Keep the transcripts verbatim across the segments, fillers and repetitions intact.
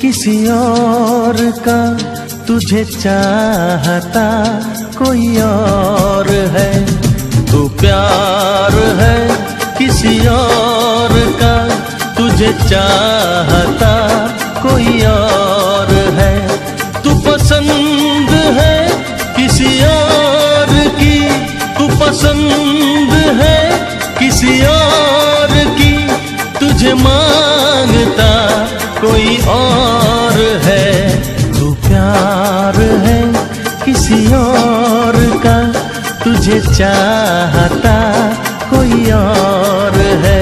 किसी और का तुझे चाहता कोई और है। तू प्यार है किसी और का तुझे चाहता कोई और है। तू पसंद है किसी और की, तू पसंद है किसी और की, तुझे मांगता कोई और है। तू प्यार है किसी और का तुझे चाहता कोई और है।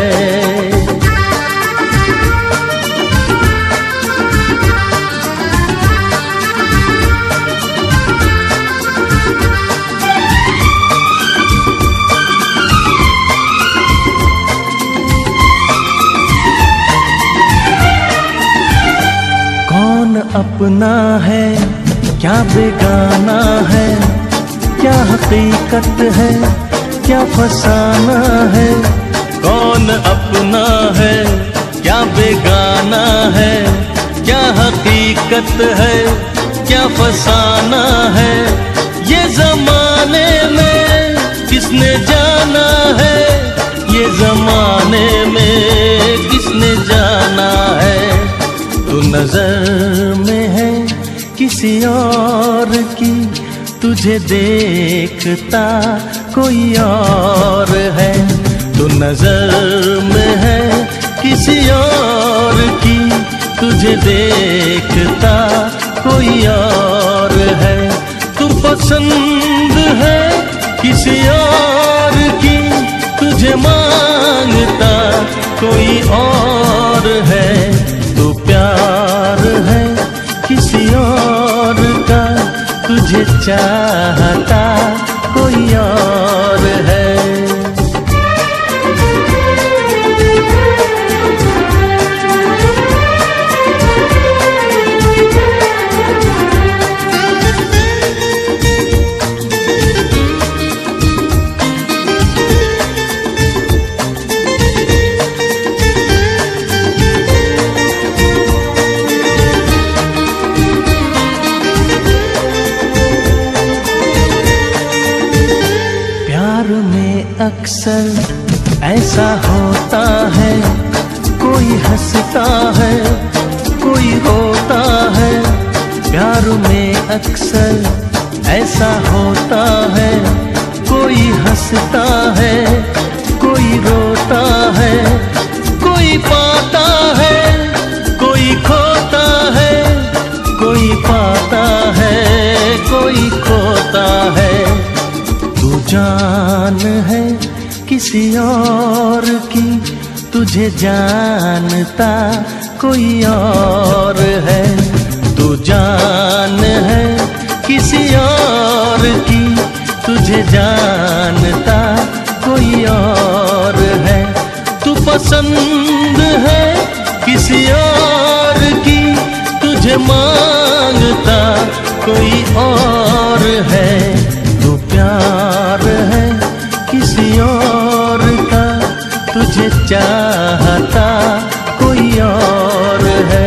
कौन अपना है क्या बेगाना है, क्या हकीकत है क्या फसाना है। कौन अपना है क्या बेगाना है, क्या हकीकत है क्या फसाना है। ये जमाने में किसने जाना है, ये जमाने में किसने जाना है। तू नजर में है किसी और की, तुझे देखता कोई और है। तू नजर में है किसी और की, तुझे देखता कोई और है। तू पसंद है किसी और की, तुझे मांगता कोई और है। तू प्यार है किसी और का तुझे चाहता कोई और है। अक्सर ऐसा होता है, कोई हंसता है कोई रोता है। प्यार में अक्सर ऐसा होता है, कोई हंसता है कोई रोता है। कोई पाता है कोई खोता है, कोई पाता है कोई खोता है। तू जान है किसी और की, तुझे जानता कोई और है। तू जान है किसी और की, तुझे जानता कोई और है। तू पसंद है किसी और की, तुझे मांगता कोई और है। तू प्यार है किसी और का, तुझे चाहता कोई और है।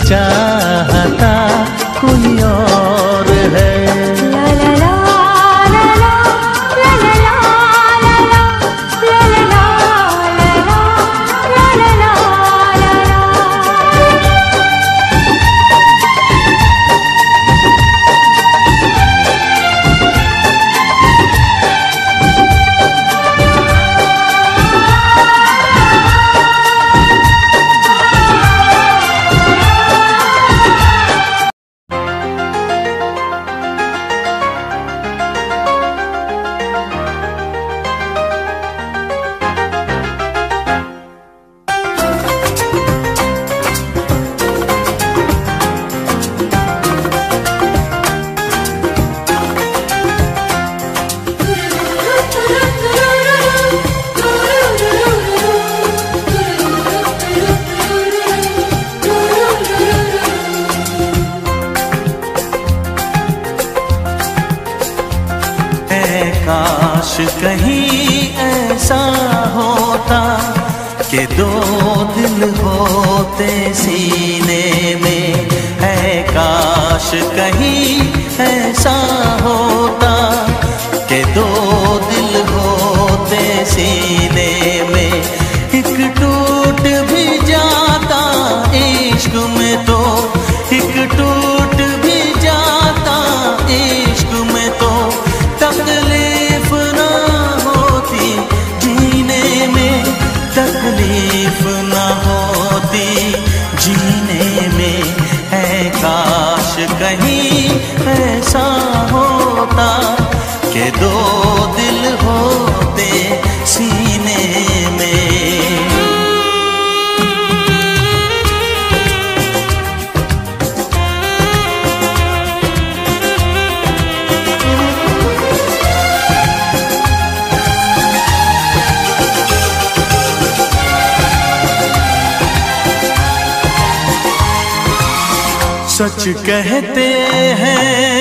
चाहता कोई और है। ला ला ला ला ला ला ला ला ला ला ला ला ला ला ला। काश कहीं ऐसा होता कि दो दिल होते सीने में, है काश कहीं ऐसा होता कि दो दिल होते सीने में। एक टूट भी जाता इश्क में तो, एक टूट भी जाता इश्क में तो, तकलीफ ना होती जीने में, तकलीफ ना होती जीने में। है काश कहीं ऐसा होता कि दो दिल होते सीने में। सच कहते हैं,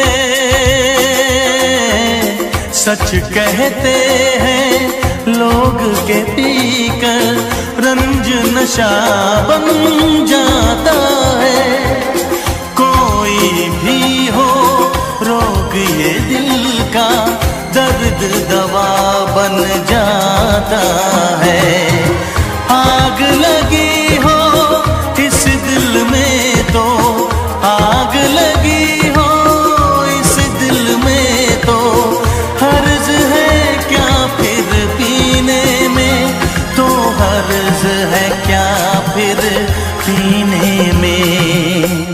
सच कहते हैं लोग के पीकर रंज नशा बन जाता है। कोई भी हो रोग ये दिल का, दर्द दवा बन जाता है। आग लगी हो इस दिल में तो, आग लगी हो इस दिल में तो, हर्ज है क्या फिर पीने में, तो हर्ज है क्या फिर पीने में।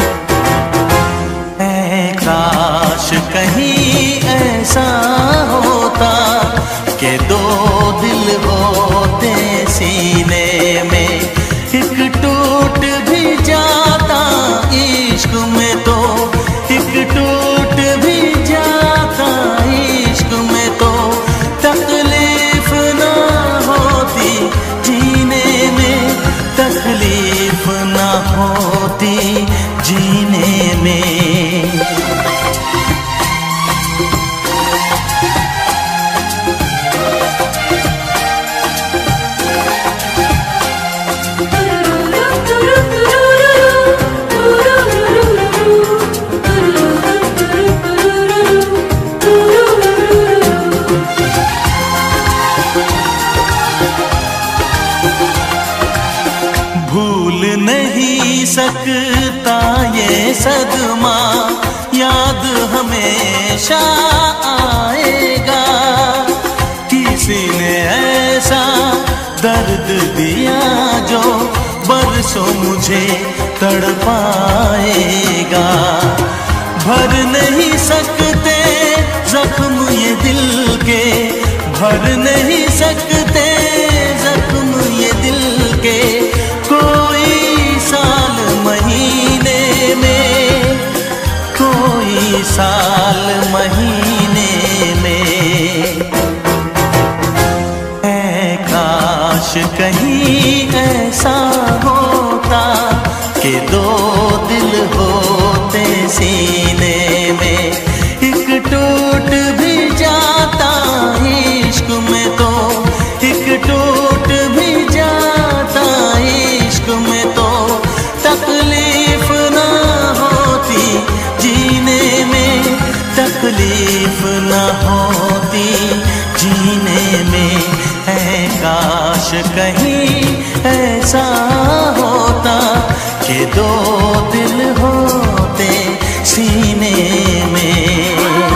ऐ काश कहीं ऐसा होता कि दो दिल होते सीने में। एक टूट भी जाता इश्क में तो, एक टूट भी जाता इश्क में तो, तकलीफ ना होती जीने में, तकलीफ ना होती जीने में। भूल नहीं सकता ये सदमा, याद हमेशा आएगा। किसी ने ऐसा दर्द दिया जो बरसों मुझे तड़पाएगा। भर नहीं सकते जख्म ये दिल के, भर नहीं सकते जख्म ये दिल के। कोई साल महीने में, कोई साल महीने में। ऐ काश कहीं ऐसा होता कि दो दिल होते सीने में। एक टूट भी जाता इश्क में तो, एक टूट भी जाता इश्क में तो, तकलीफ काश कहीं ऐसा होता कि दो दिल होते सीने में।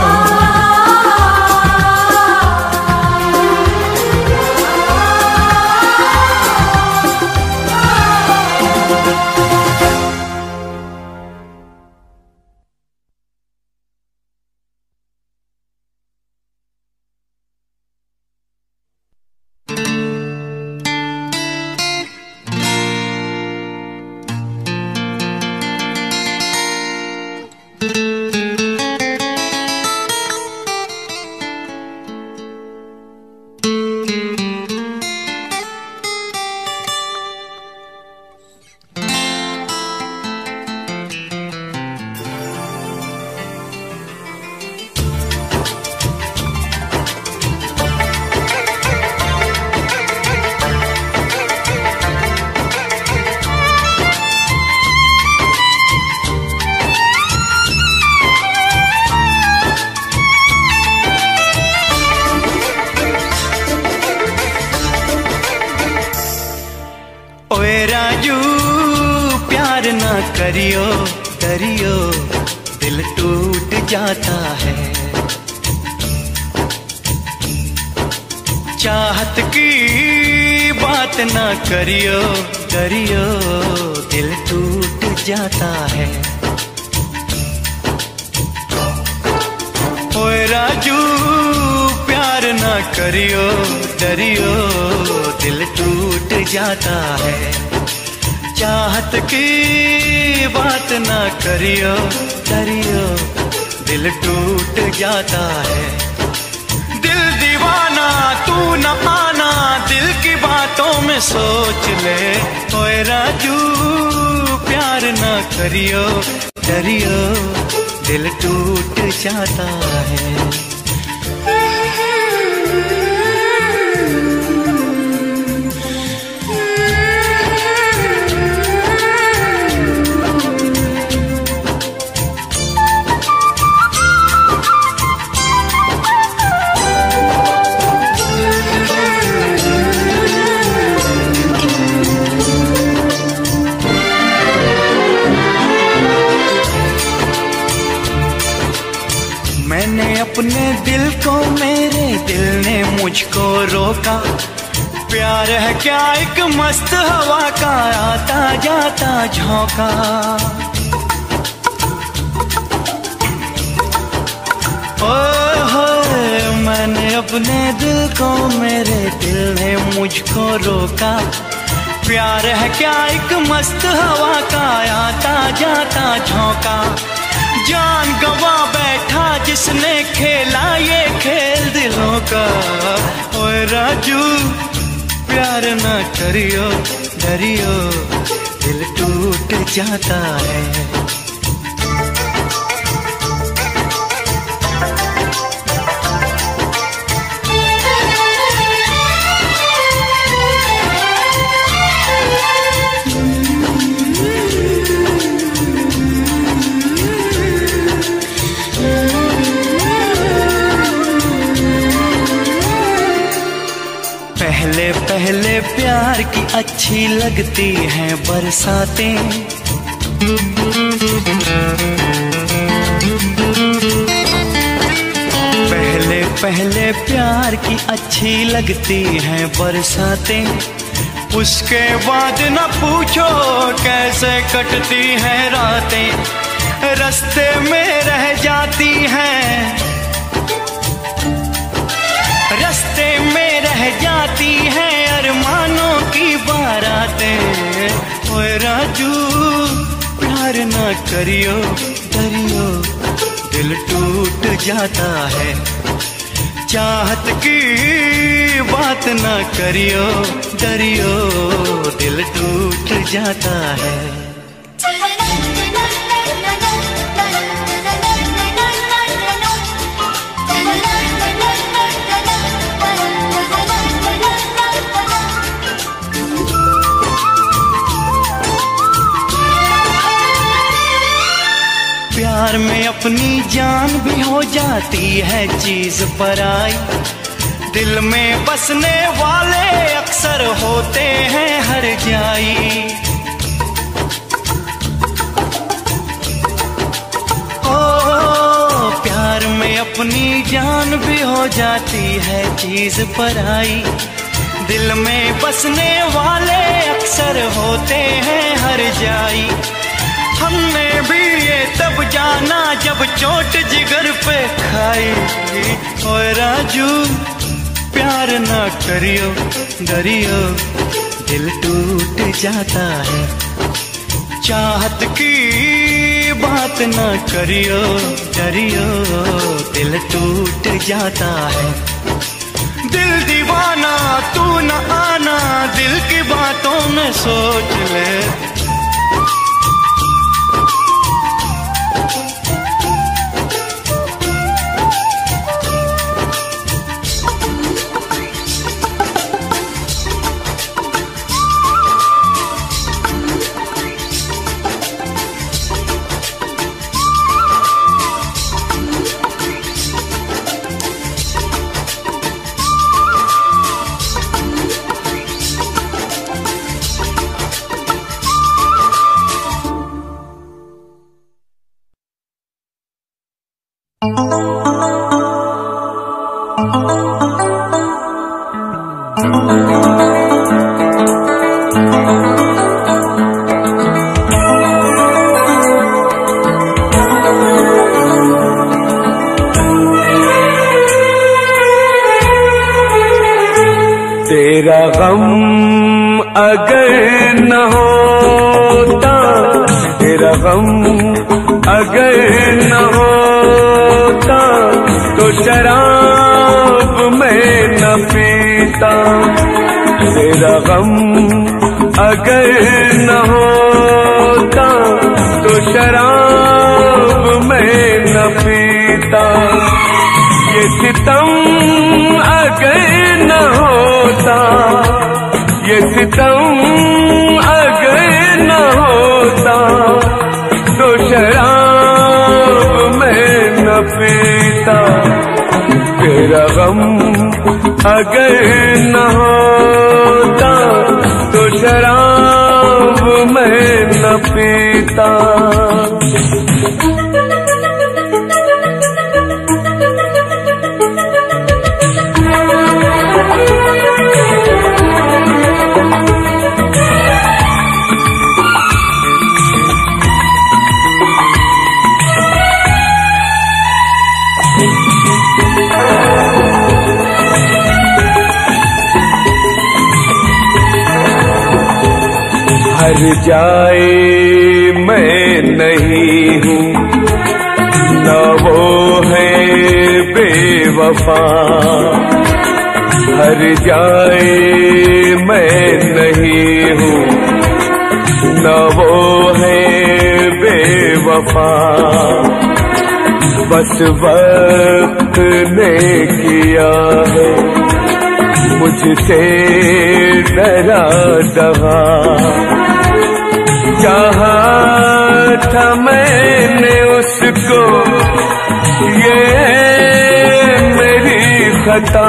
करियो करियो दिल टूट जाता है, चाहत की बात ना करियो करियो दिल टूट जाता है। ओए राजू प्यार ना करियो डरियो दिल टूट जाता है, चाहत की बात ना करियो डरियो दिल टूट जाता है। दिल दीवाना तू न आना दिल की बातों में सोच ले, ओए राजू प्यार ना करियो डरियो दिल टूट जाता है। मैंने अपने दिल को मेरे दिल ने मुझको रोका, प्यार है क्या एक मस्त हवा का आता जाता झोंका। ओए होए मैंने अपने दिल को मेरे दिल ने मुझको रोका, प्यार है क्या एक मस्त हवा का आता जाता झोंका। जान गवा बैठा जिसने खेला ये खेल दिलों का, ओए राजू प्यार ना करियो डरियो दिल टूट जाता है। पहले पहले प्यार की अच्छी लगती हैं बरसातें, पहले पहले प्यार की अच्छी लगती हैं बरसातें, उसके बाद न पूछो कैसे कटती हैं रातें, रास्ते में रह जाती हैं रास्ते में रह जाती हैं अरमानों की बारातें। ओए राजू प्यार ना करियो डरियो दिल टूट जाता है, चाहत की बात ना करियो डरियो दिल टूट जाता है। प्यार में अपनी जान भी हो जाती है चीज पराई, दिल में बसने वाले अक्सर अक्सर होते हैं हर जाई। ओ प्यार में अपनी जान भी हो जाती है चीज पराई। दिल में बसने वाले अक्सर होते हैं हर जाई। हमने भी ये तब जाना जब चोट जिगर पे खाई। ओए राजू प्यार ना करियो डरियो, दिल टूट जाता है। चाहत की बात ना करियो डरियो, दिल टूट जाता है। दिल दीवाना तू न आना, दिल की बातों में सोच ले। तेरा गम अगर न होता, तेरा गम अगर न होता, तो शराब मैं न पीता। तेरा गम अगर न होता, तो शराब मैं न पीता। ये सितम अगर न होता, ये सितम अगर न होता, तो शराब मैं न पीता। तेरा गम अगर न होता, तो शराब मैं न पीता। हर जाए मैं नहीं हूँ, न वो है बेवफा। हर जाए मैं नहीं हूँ, न वो है बेवफा। बस वक्त ने किया है मुझसे डरा दगा। चाहा था मैंने उसको, ये मेरी खता।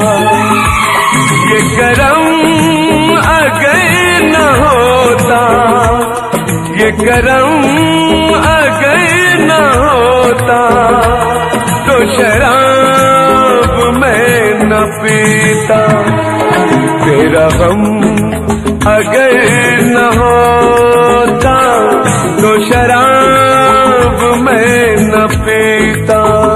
ये करम अगर न होता, ये करम अगर न होता, तो शराब मैं न पीता। तेरा गम अगर न होता, तो शराब मैं न पीता।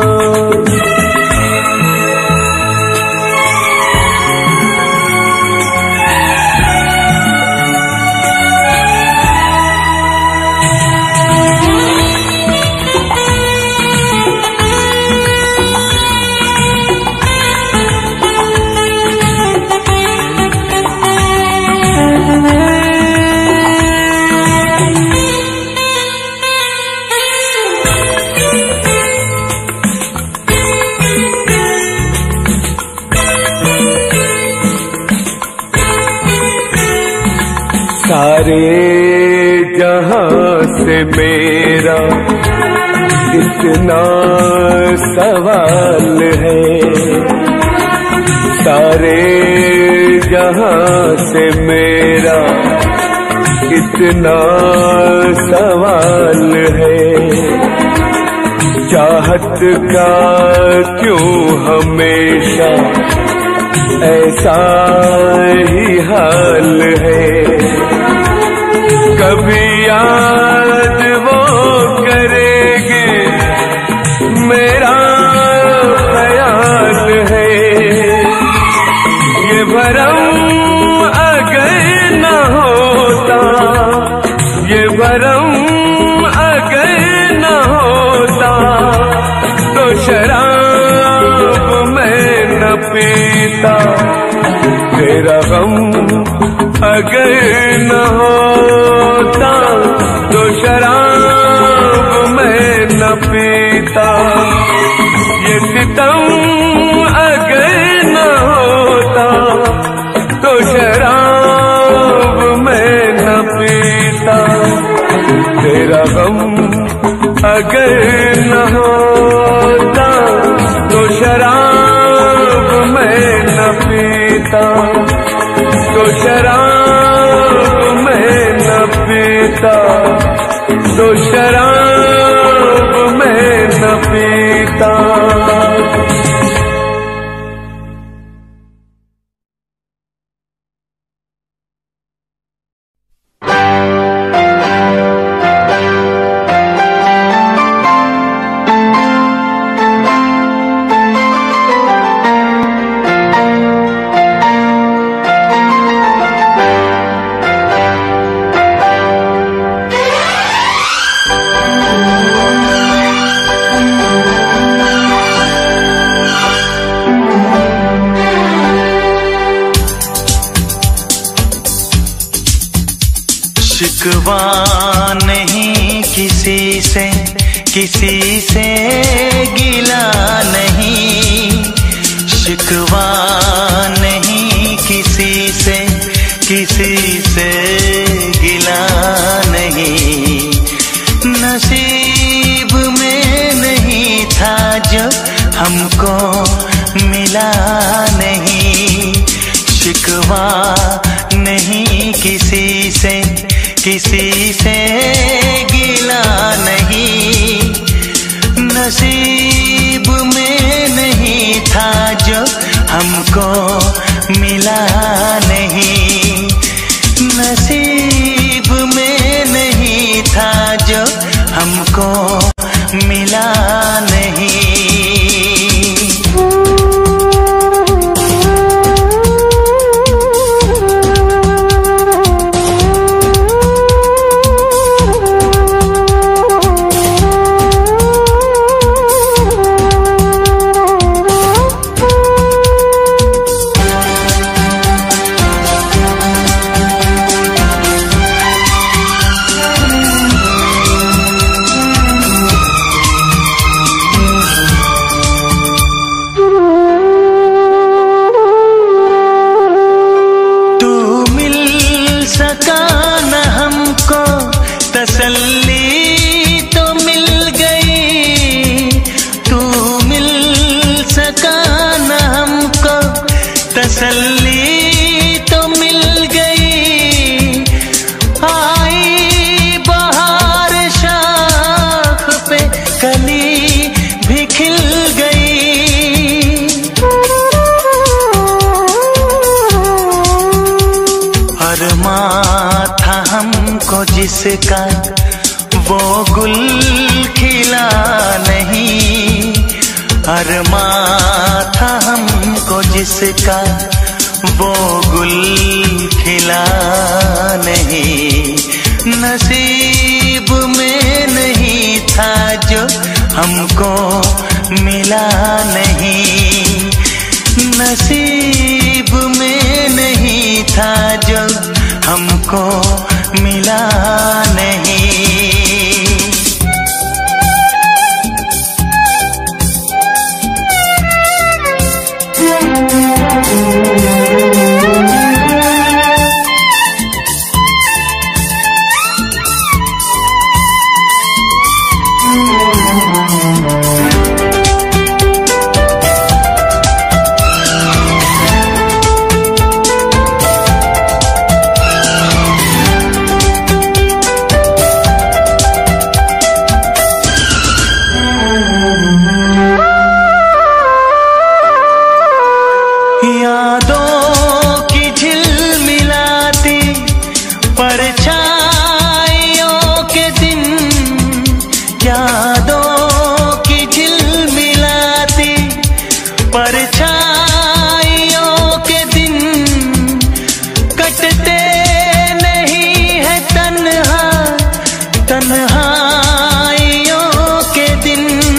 सारे जहां से मेरा इतना सवाल है, सारे जहां से मेरा इतना सवाल है, चाहत का क्यों हमेशा ऐसा ही हाल है। कभी याद वो करेंगे मेरा ख्याल है, ये भरम अगर न होता, ये भरम अगर न होता तो शराब मैं न पीता। तेरा गम अगर न होता तो शराब मैं न पीता। ये सितम अगर न होता तो शराब मैं न पीता। तेरा गम अगर न होता तो शराब मैं न पीता, तो शराब मैं न पीता, तो शराब मैं न पीता। शिकवा नहीं किसी से, किसी से गिला नहीं। शिकवा नहीं किसी से, किसी से गिला नहीं। नसीब में नहीं था जो हमको मिला नहीं। शिकवा नहीं किसी से, किसी से गिला नहीं। नसीब में नहीं था जो हमको मिला नहीं। नसीब में नहीं था जो हमको मिला नहीं। तसल्ली तो मिल गई, तू मिल सका न हमको। तसल्ली तो मिल गई। आई बहार शाख पे कली भी खिल गई। अरमां था हमको जिसका वो गुल खिला नहीं। अरमां था हमको जिसका वो गुल खिला नहीं। नसीब में नहीं था जो हमको मिला नहीं। नसीब में नहीं था जो हमको मिला नहीं। तन्हाइयों के दिन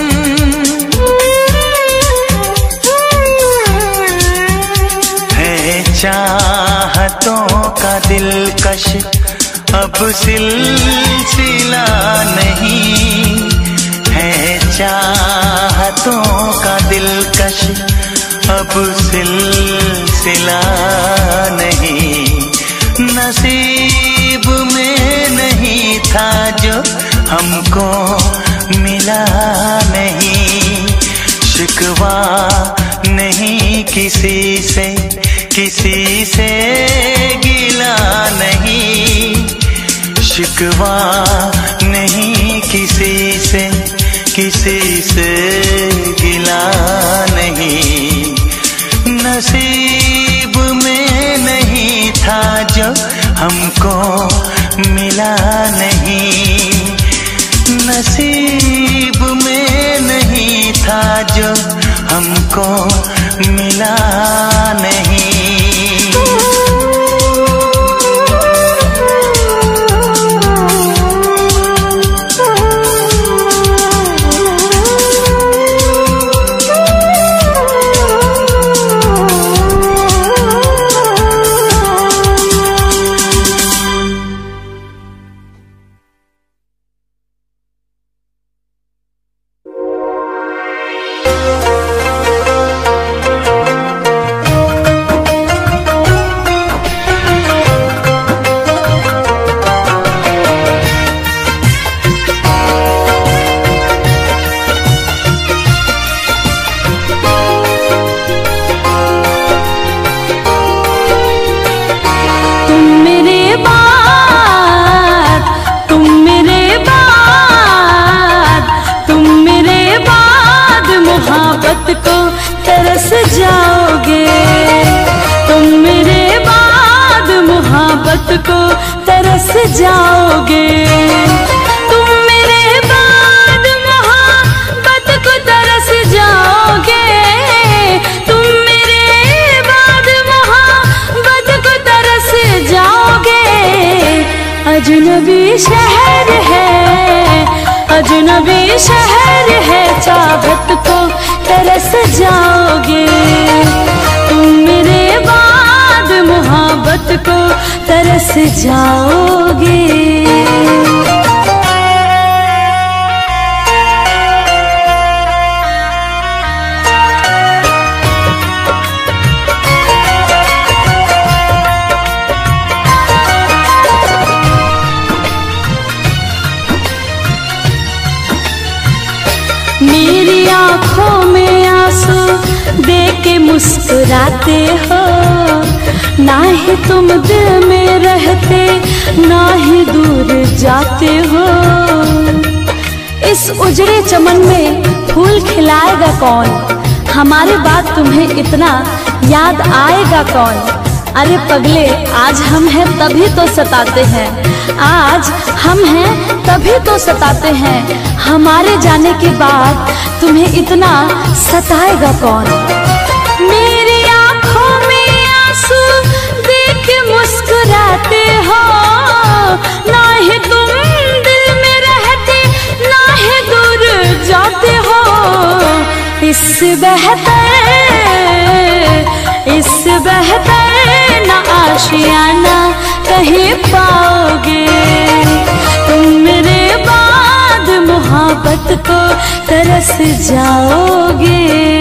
है चाहतों का दिलकश अब सिलसिला नहीं है चाहतों का दिलकश अब सिलसिला नहीं नसीब में नहीं था जो हमको मिला नहीं शिकवा नहीं किसी से किसी से गिला नहीं शिकवा नहीं किसी से किसी से गिला नहीं नसीब में नहीं था जो हमको मिला नहीं नसीब में नहीं था जो हमको मिला नहीं जाओगे तुम मेरे बाद मोहब्बत को तरस जाओगे तुम मेरे बाद मोहब्बत को तरस जाओगे अजनबी शहर है अजनबी शहर है चाहत को तरस जाओगे तुम मेरे बाद मोहब्बत को तरस जाओगे मेरी आँखों में आंसू देख के मुस्कुराते हो ना ही तुम दिल में रहते ना ही दूर जाते हो इस उजड़े चमन में फूल खिलाएगा कौन हमारी बात तुम्हें इतना याद आएगा कौन अरे पगले आज हम हैं तभी तो सताते हैं आज हम हैं तभी तो सताते हैं हमारे जाने के बाद तुम्हें इतना सताएगा कौन मेरी आँखों में आंसू देख मुस्कुराते हो ना ही तुम दिल में रहते ना ही दूर जाते हो इससे बेहतर इससे बेहतर ना आशियाना कहीं पाओगे तुम मेरे बाद मोहब्बत को तरस जाओगे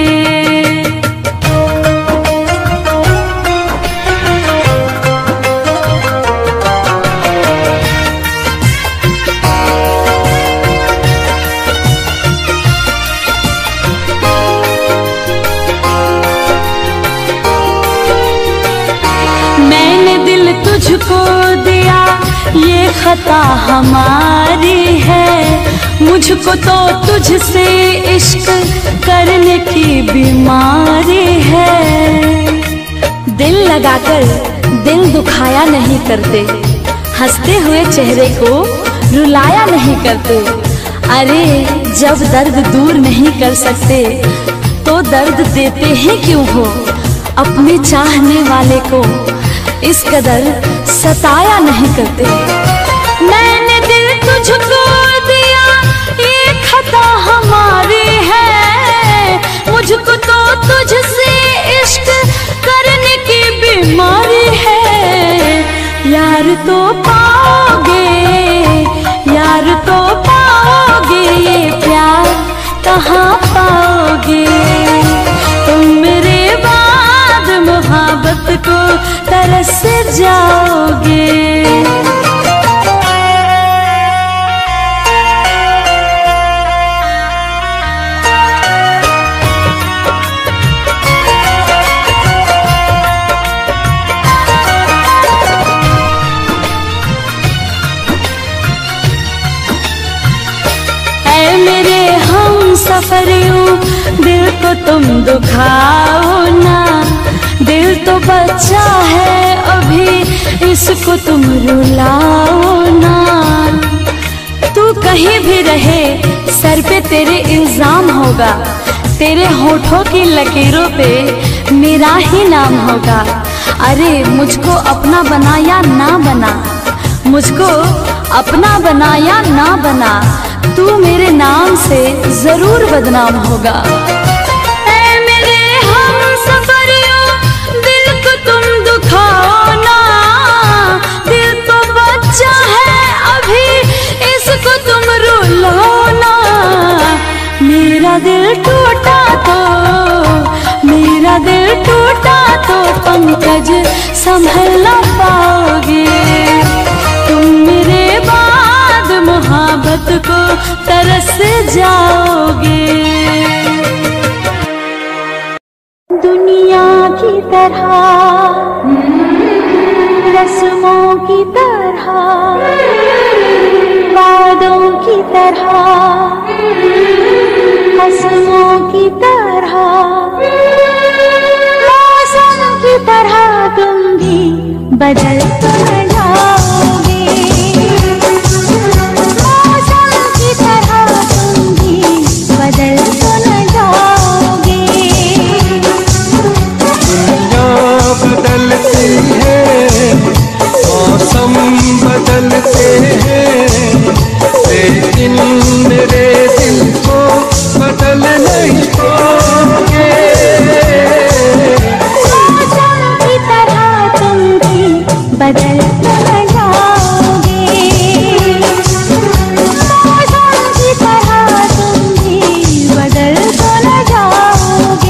तुझको दिया ये खता हमारी है मुझको तो तुझसे इश्क करने की बीमारी है दिल लगाकर दिल दुखाया नहीं करते हंसते हुए चेहरे को रुलाया नहीं करते अरे जब दर्द दूर नहीं कर सकते तो दर्द देते हैं क्यों हो अपने चाहने वाले को इस कदर सताया नहीं करते मैंने दिल तुझको दिया ये खता हमारी है, मुझको तो तुझसे इश्क करने की बीमारी है। यार तो पाओगे, यार तो पाओगे, ये प्यार कहाँ पाओगे। तुम मेरे बाद मोहब्बत को तरस जाओगे। मेरे हम सफरियों दिल को तुम दुखाओ ना, दिल तो बच्चा है अभी इसको तुम रुलाओ ना। तू कहीं भी रहे सर पे तेरे इल्जाम होगा, तेरे होठों की लकीरों पे मेरा ही नाम होगा। अरे मुझको अपना बना या ना बना, मुझको अपना बना या ना बना, तू मेरे नाम से जरूर बदनाम होगा। ऐ मेरे हम सफरियों दिल को तुम दुखाओ ना, दिल तो बच्चा है अभी इसको तुम रुलाओ ना। मेरा दिल टूटा तो, मेरा दिल टूटा तो पंकज संभल ना पाओगे। तुम मेरे बाद मोहब्बत को तरस जाओगे। दुनिया की तरह, रस्मों की तरह, वादों की तरह, हंसों की तरह, मौसम की तरह तुम भी बदल कर जाओगे। बदल तो न जाओगे। दुनिया बदलती है, मौसम बदलते हैं, लेकिन मेरे दिल को बदल नहीं पाओगे। मौसम की तरह तुम भी बदल तो न जाओगे। मौसम की तरह तुम भी बदल तो न जाओगे।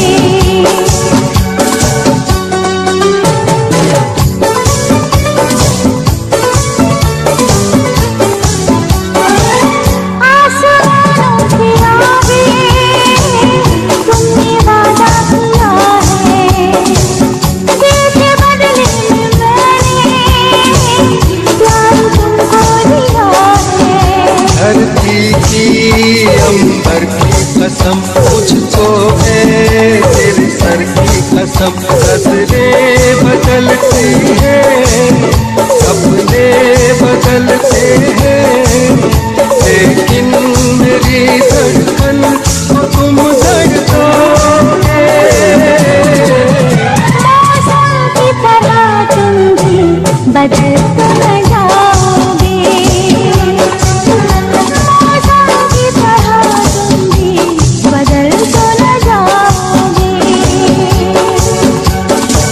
आसमानों की आगे तुमने वादा किया है, देश बदले में मैंने प्यार तुमको दिया है। धरती की अंबर की कसम मुझको है, तेरे सर की कसम। नजरें बदलती हैं, सपने बदलते हैं, लेकिन मेरी धड़कन को तुम धड़कोगे। मौसम की तरह तुम भी बदल तो न जाओगे। मौसम की तरह तुम भी बदल तो न जाओगे।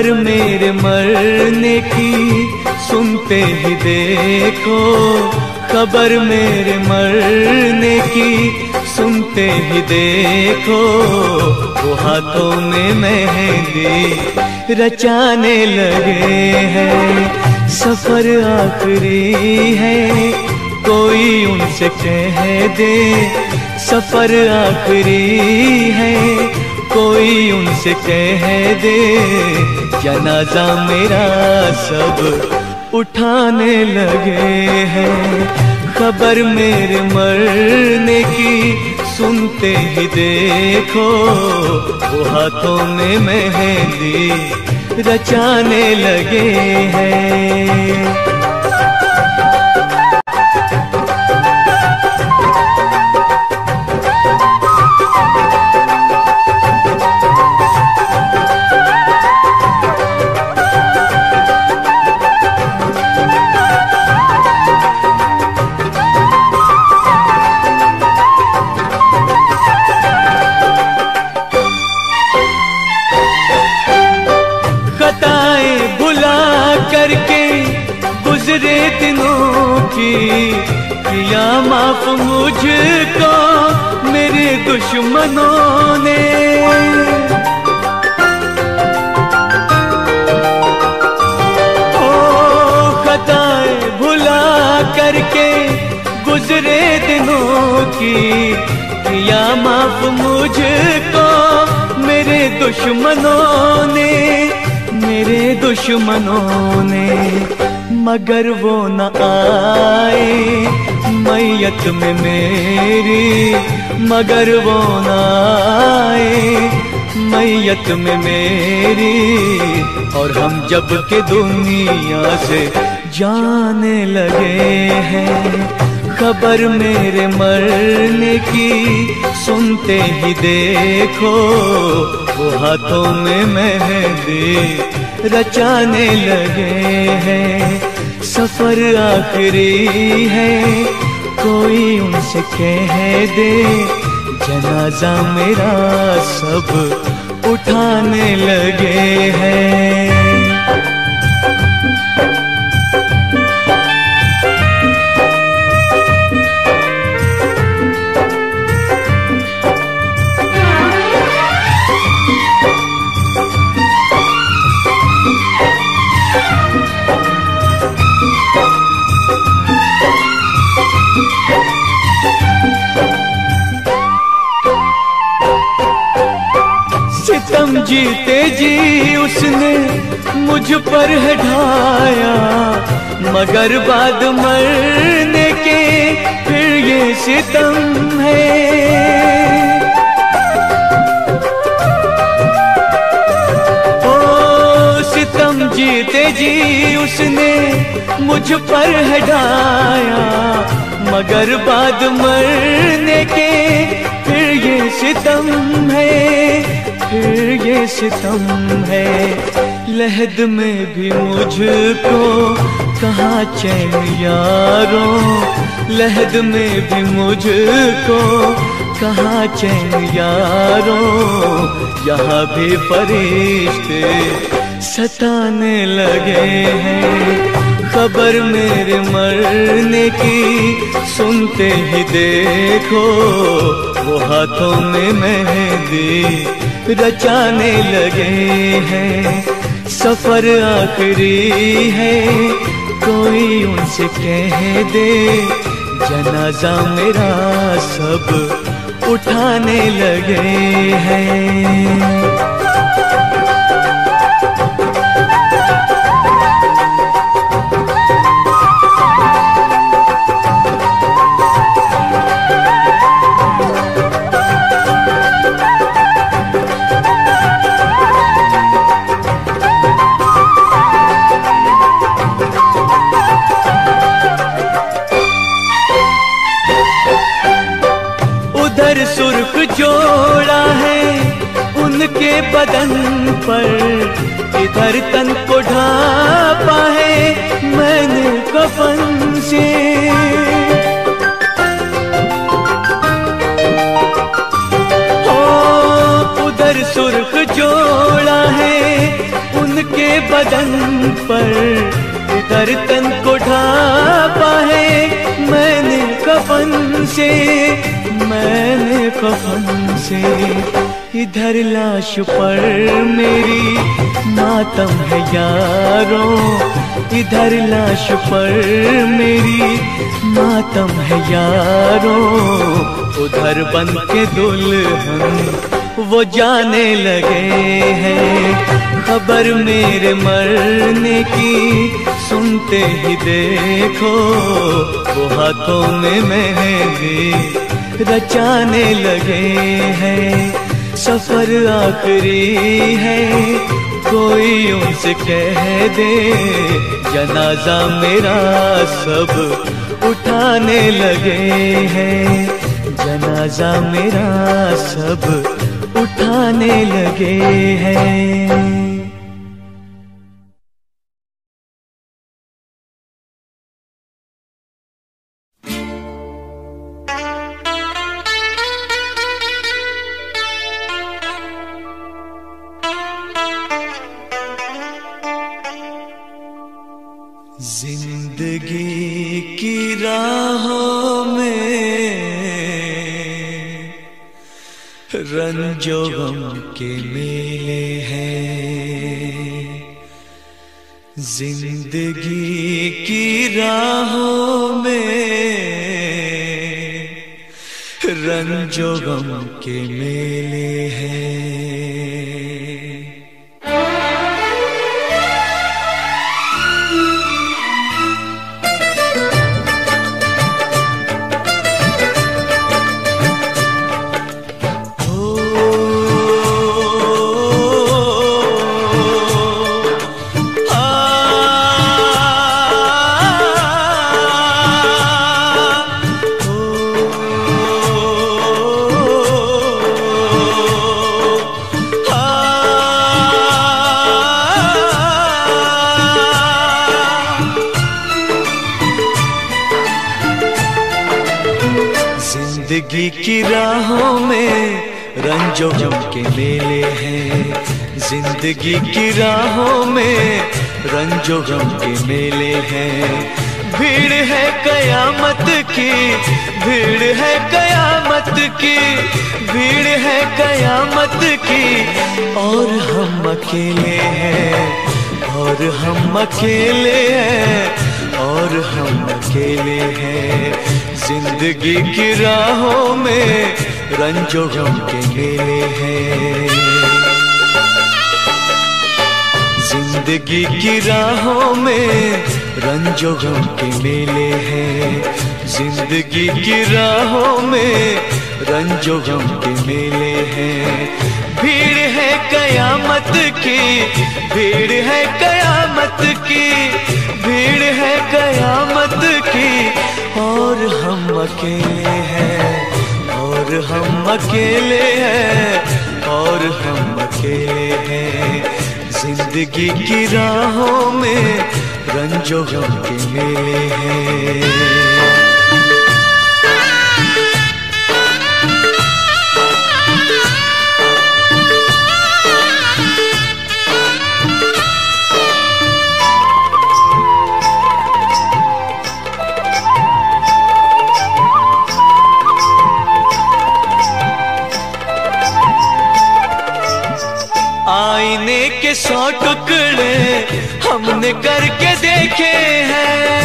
खबर मेरे मरने की सुनते ही देखो, खबर मेरे मरने की सुनते ही देखो, वो हाथों में मेहंदी रचाने लगे हैं। सफर आखिरी है, कोई उनसे कह दे, सफर आखिरी है, कोई उनसे कह दे, जनाजा मेरा सब उठाने लगे हैं। खबर मेरे मरने की सुनते ही देखो, वो हाथों में मेहंदी रचाने लगे हैं। गुजरे दिनों की किया माफ मुझको मेरे दुश्मनों ने। ओ खताएं भुला करके गुजरे दिनों की किया माफ मुझको मेरे दुश्मनों ने, मेरे दुश्मनों ने। मगर वो न आए मैयत में मेरी, मगर वो न आए मैयत में मेरी, और हम जब के दुनिया से जाने लगे हैं। खबर मेरे मरने की सुनते ही देखो, वो हाथों में मेहंदी रचाने लगे हैं। सफर आखिरी है, कोई उनसे कह दे, जनाजा मेरा सब उठाने लगे हैं। सितम जीते जी उसने मुझ पर है ढाया, मगर बाद मरने के फिर ये सितम है। ओ सितम जीते जी उसने मुझ पर है ढाया, मगर बाद मरने के फिर ये सितम है, फिर ये सितम है। लहद में भी मुझको कहाँ चैन यारों, लहद में भी मुझको कहाँ चैन यारों, यहाँ भी फरिश्ते सताने लगे हैं। खबर मेरे मरने की सुनते ही देखो, वो हाथों में मेहंदी रचाने लगे हैं। सफर आखिरी है, कोई उनसे कह दे, जनाजा मेरा सब उठाने लगे हैं। उधर सुर्ख जोड़ा है उनके बदन पर, इधर तन को ढापा है मैंने कफन से। ओ उधर सुर्ख जोड़ा है उनके बदन पर, इधर तन को ढापा है मैंने कफन से, मैंने कफन से। इधर लाश पर मेरी मातम है यारों, इधर लाश पर मेरी मातम है यारों। उधर बन के दुल्हन वो जाने लगे हैं, खबर मेरे मरने की सुनते ही देखो, वो हाथों में मेहंदी रचाने लगे हैं। सफर आखिरी है कोई उनसे कह दे, जनाजा मेरा सब उठाने लगे हैं, जनाजा मेरा सब उठाने लगे हैं। जिंदगी की राहों में रंजो गम के मेले हैं, जिंदगी की राहों में रंजो गम के मेले हैं। जिंदगी की राहों में रंजो गम के मेले हैं, जिंदगी की राहों में रंजो गम के मेले हैं। भीड़ है कयामत की, भीड़ है कयामत की, भीड़ है कयामत की, और हम अकेले हैं, और हम अकेले हैं, और हम अकेले हैं। जिंदगी की राहों में रंजो गम के मेले हैं, जिंदगी की राहों में रंजो गम के मेले हैं, जिंदगी की राहों में रंजो गम के मेले हैं। भीड़ है कयामत की, भीड़ है कयामत की, भीड़ है कयामत की, और हम अकेले हैं, और हम अकेले हैं, और हम अकेले हैं। जिंदगी की राहों में रंजो गम के मेले हैं। आईने के सौ टुकड़े हमने करके देखे हैं,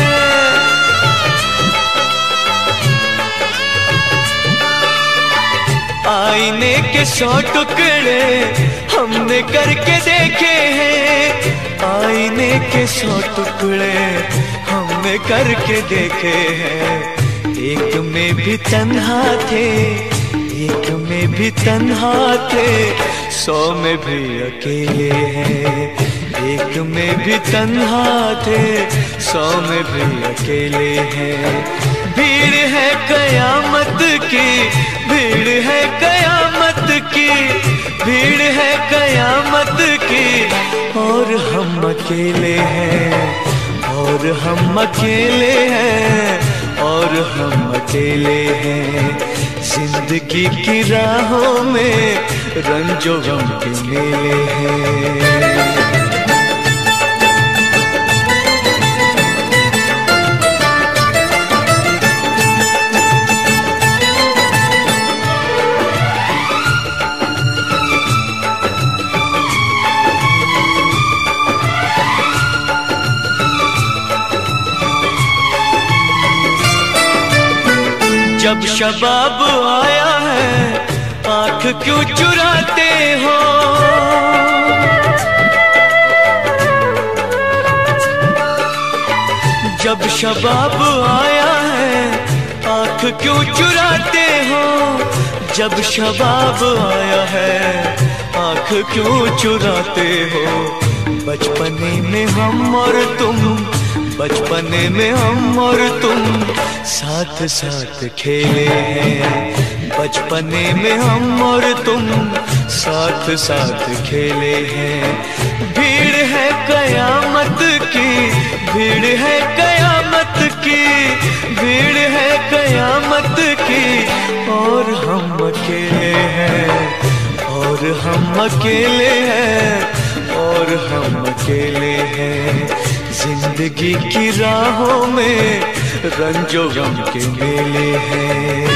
आईने के सौ टुकड़े हमने करके देखे हैं, आईने के सौ टुकड़े हमने करके देखे हैं। एक में भी तन्हा थे, एक में भी तन्हा थे, सौ में भी अकेले हैं। एक में भी तन्हा थे, सौ में भी अकेले हैं। भीड़ है कयामत की, भीड़ है कयामत की, भीड़ है कयामत की, और हम अकेले हैं, और हम अकेले हैं, और हम अकेले हैं। जिंदगी की राहों में रंजो गम के मेले हैं। जब शबाब आया है आंख क्यों चुराते हो, जब शबाब आया है आंख क्यों चुराते हो, जब शबाब आया है आंख क्यों चुराते हो। बचपने में हम और तुम, बचपने में हम और तुम साथ साथ खेले हैं, बचपने में हम और तुम साथ साथ खेले हैं। भीड़ है कयामत की, भीड़ है कयामत की, भीड़ है कयामत की, और हम अकेले हैं, और हम अकेले हैं, और हम अकेले हैं। जिंदगी की राहों में रंजो गम के मेले हैं।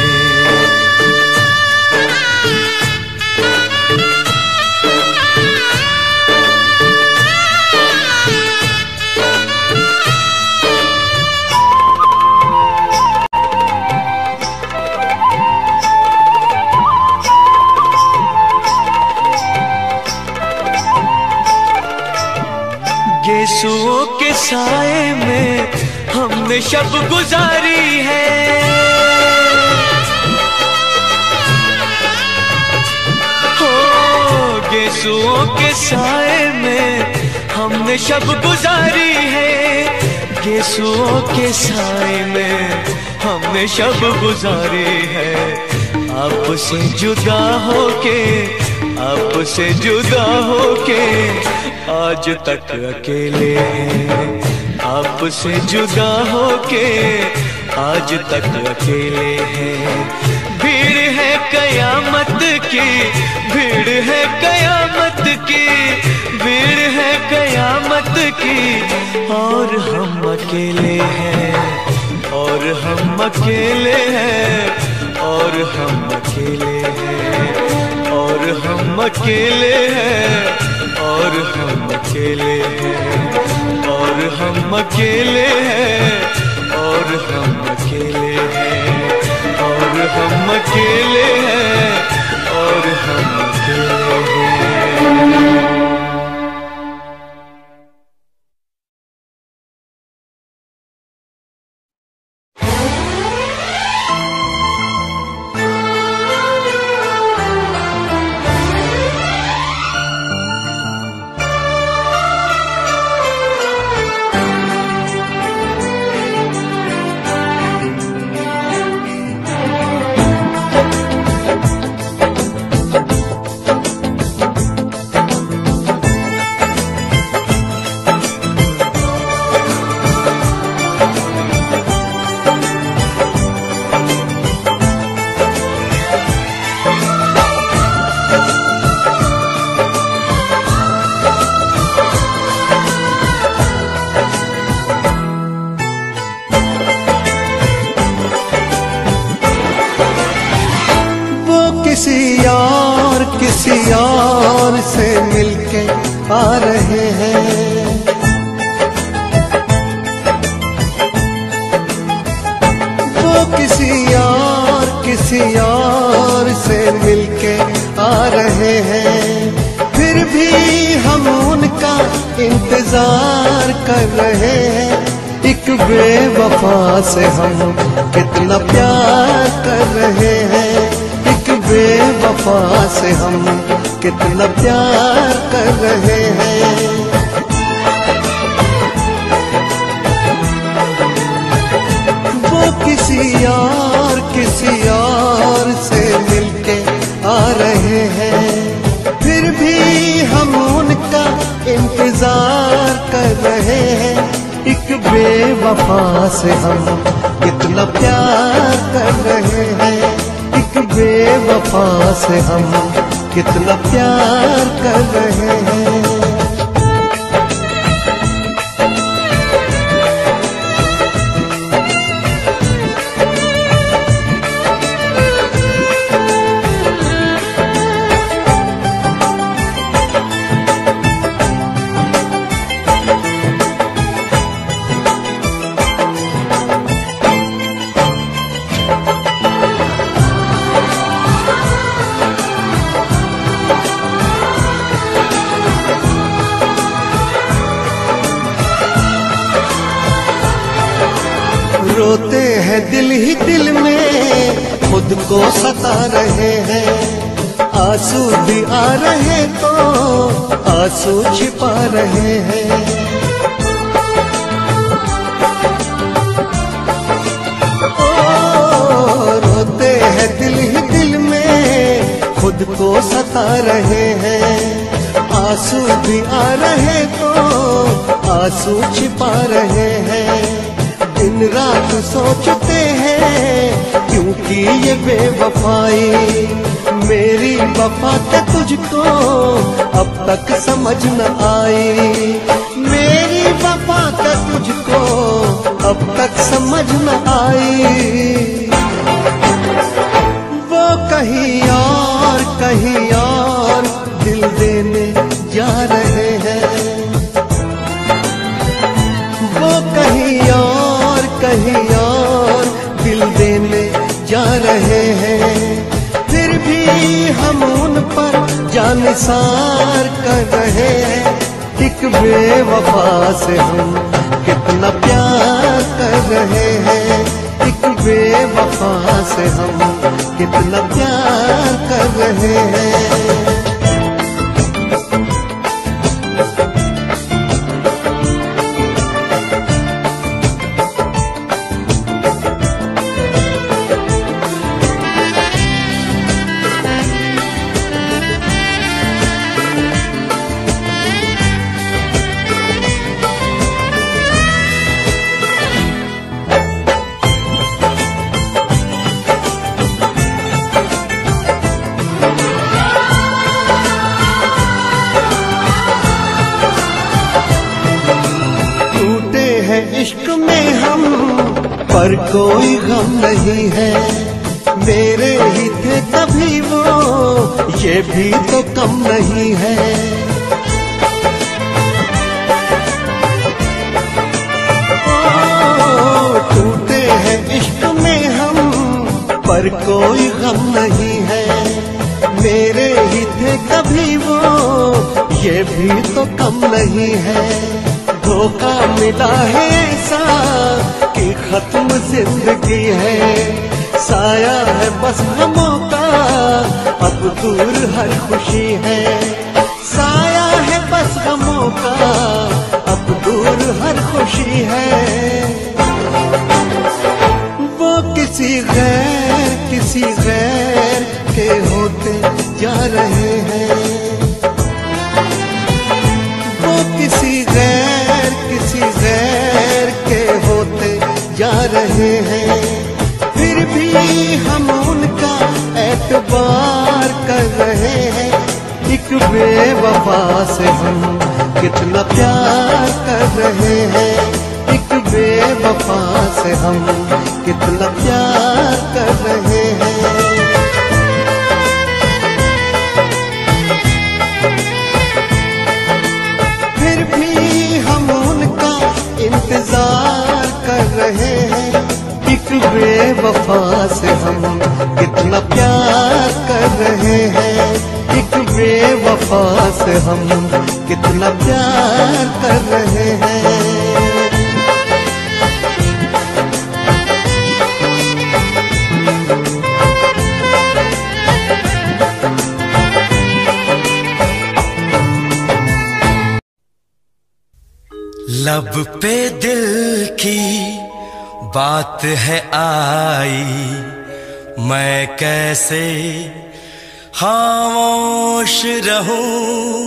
गेसुओं के साए में हमने शब गुजारी है, हो गेसुओं के साए में हमने शब गुजारी है, गेसुओं के साए में हमने शब गुजारी है। आपसे जुदा होके, आपसे जुदा होके आज तक अकेले हैं, आपसे जुदा होके आज तक अकेले हैं। भीड़ है कयामत की, भीड़ है कयामत की, भीड़ है कयामत की, और हम अकेले हैं, और हम अकेले हैं, और हम अकेले हैं, और हम अकेले हैं, और हम अकेले हैं, और हम अकेले हैं, और हम अकेले हैं, और हम अकेले हैं, और हम अकेले हैं। किसी और से मिलके आ रहे हैं, वो किसी और किसी और से मिलके आ रहे हैं। फिर भी हम उनका इंतजार कर रहे हैं। एक बेवफा से हम कितना प्यार कर रहे हैं, एक बेवफा से हम कितना प्यार कर रहे हैं। वो किसी और किसी और से मिलके आ रहे हैं, फिर भी हम उनका इंतजार कर रहे हैं। एक बेवफा से हम कितना प्यार कर रहे हैं, एक बेवफा से हम कितना प्यार कर रहे हैं। रोते हैं दिल ही दिल में, खुद को सता रहे हैं। आंसू भी आ रहे तो आंसू छिपा रहे हैं। ओ रोते हैं दिल ही दिल में, खुद को सता रहे हैं। आंसू भी आ रहे तो आंसू छिपा रहे हैं। दिन रात सोचते हैं क्योंकि ये बेवफाई, मेरी वफा तो तुझको अब तक समझ न आई। मेरी वफा तो तुझको अब तक समझ न आई। वो कहीं और कहीं और दिल देने जा रहे हैं। वो कहीं और कहीं और दिल देने जा रहे हैं। फिर भी हम उन पर जानिसार कर रहे हैं। एक बेवफा से हम कितना प्यार कर रहे हैं। एक बेवफा से हम कितना प्यार कर रहे हैं। इश्क में हम पर कोई गम नहीं है। मेरे ही थे तभी वो, ये भी तो कम नहीं है। ओ, टूटे हैं इश्क में हम पर कोई गम नहीं है। मेरे ही थे कभी वो, ये भी तो कम नहीं है। धोखा मिला है ऐसा कि खत्म जिंदगी है। साया है बस गमों का, अब दूर हर खुशी है। साया है बस गमों का, अब दूर हर खुशी है। वो किसी गैर किसी गैर के होते जा रहे हैं। वो किसी गैर किसी गैर के होते जा रहे हैं। फिर भी हम उनका एतबार कर रहे हैं। एक बेवफा से हम कितना प्यार कर रहे हैं। एक बेवफा से हम कितना प्यार कर रहे हैं। फिर भी हम उनका इंतजार कर रहे हैं। एक बेवफा से हम कितना प्यार कर रहे हैं। एक बेवफा से हम कितना प्यार कर रहे हैं। लब पे दिल की बात है आई, मैं कैसे खामोश रहूं।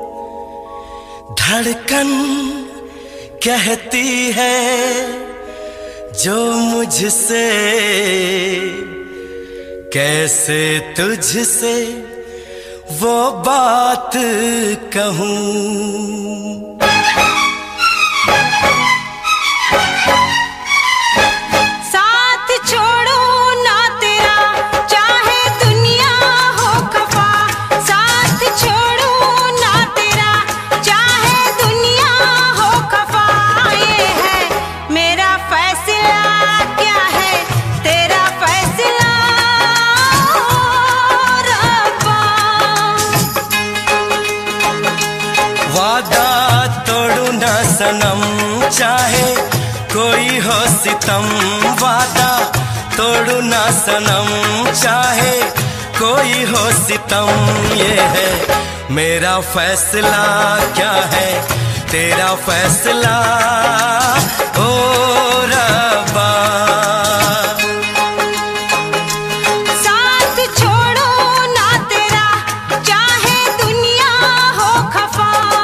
धड़कन कहती है जो मुझसे, कैसे तुझसे वो बात कहूं। सनम चाहे कोई हो सितम, वादा तोड़ू ना सनम, चाहे कोई हो सितम। ये है मेरा फैसला, क्या है तेरा फैसला ओ रब्बा। साथ छोड़ो ना तेरा, चाहे दुनिया हो खफा।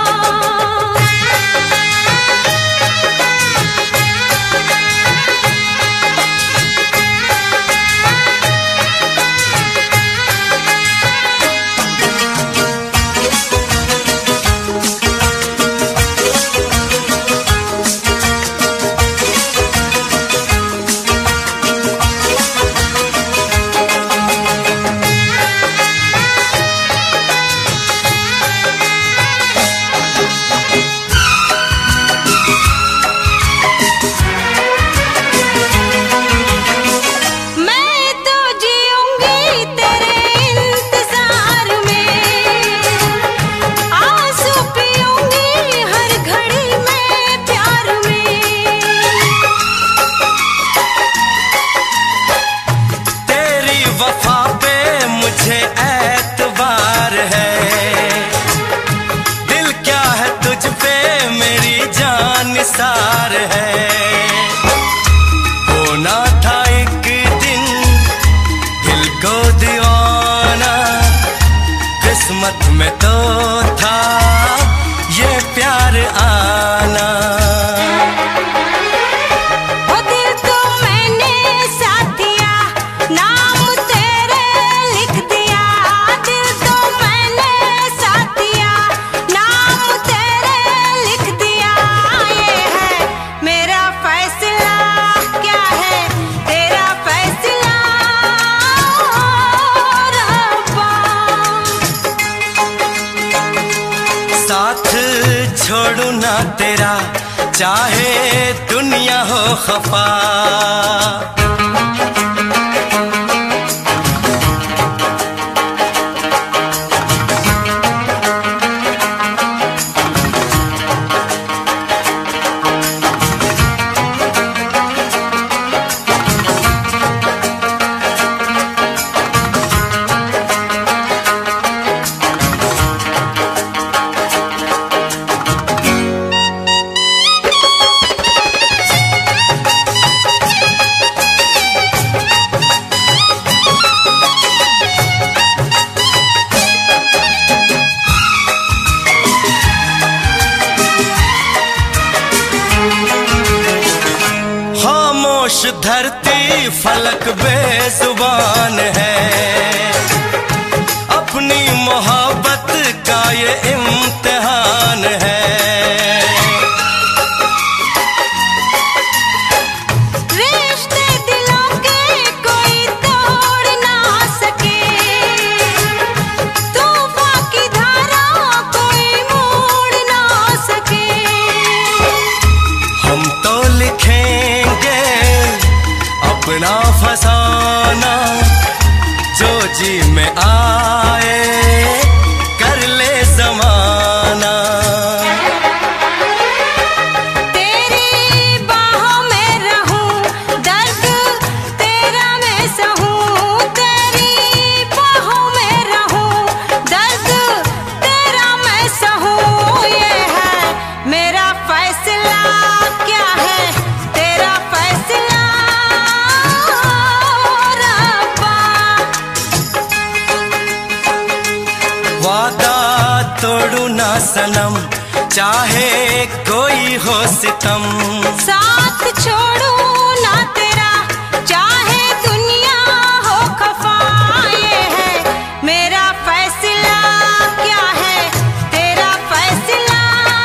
सार है होना था एक दिन दिल को दीवाना, किस्मत में तो था ये प्यार आना। ओ दिल तो मैंने साथिया नाम तेरे लिख दिया, दिल तो मैंने साथिया नाम तेरे लिख दिया। ये है मेरा फैसला, क्या है तेरा फैसला रब्बा। साथ छोड़ू ना तेरा, चाहे दुनिया हो खफा। खामोश धरती फलक बेजुबान है, अपनी मोहब्बत का ये इम्तिहान है। रिश्ते दिलों के कोई तोड़ ना सके, तूफान की धारा कोई मोड़ ना सके। हम तो लिखेंगे अपना फसाना, जो जी में आए कर ले जमाना। तेरी बाहों में रहूं, दर्द तेरा मैं सहूं। तेरी बाहों में रहूं, दर्द तेरा मैं सहूं। ये है मेरा फैसला, क्या है तेरा फैसला रब्बा। वादा तोड़ू ना सनम, चाहे कोई हो सितम। साथ छोड़ू ना तेरा, चाहे दुनिया हो खफा। ये है मेरा फैसला, क्या है तेरा फैसला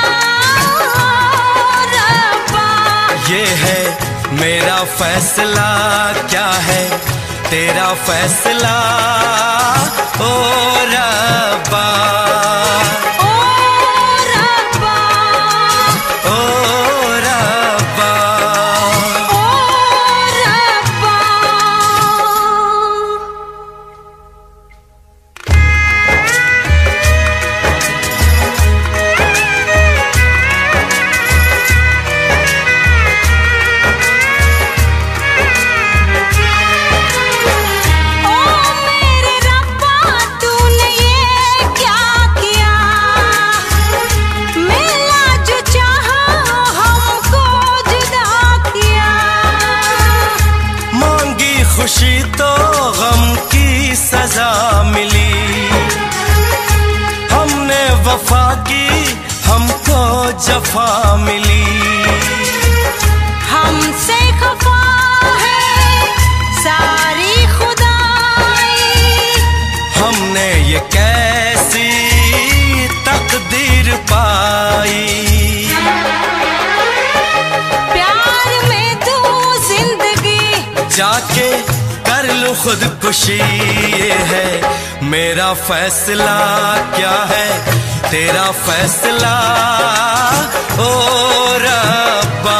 रब्बा। ये है मेरा फैसला, क्या है तेरा फैसला ओ रब्बा। ओ रब्बा, ओ रब्बा, ओ रब्बा। वफा मिली। हमसे खफा है सारी खुदाई, हमने ये कैसी तकदीर पाई। प्यार में तू जिंदगी जाके कर लूं खुदकुशी, ये है मेरा फैसला। क्या है तेरा फैसला ओ रब्बा।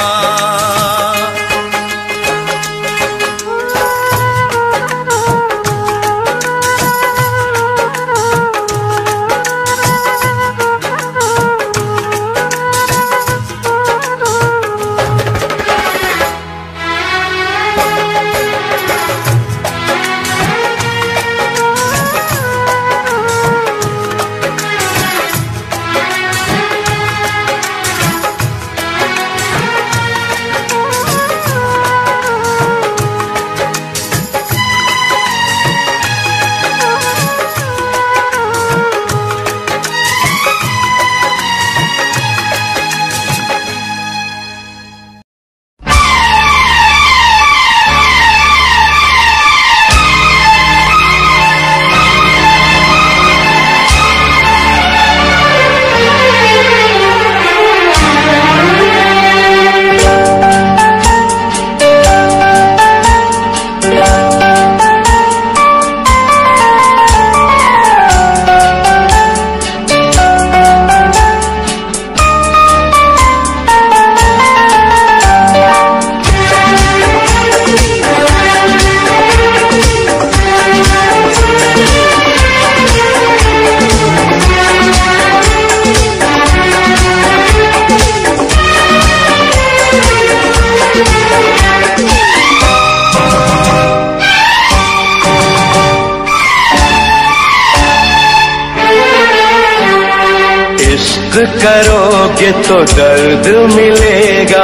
करोगे तो दर्द मिलेगा,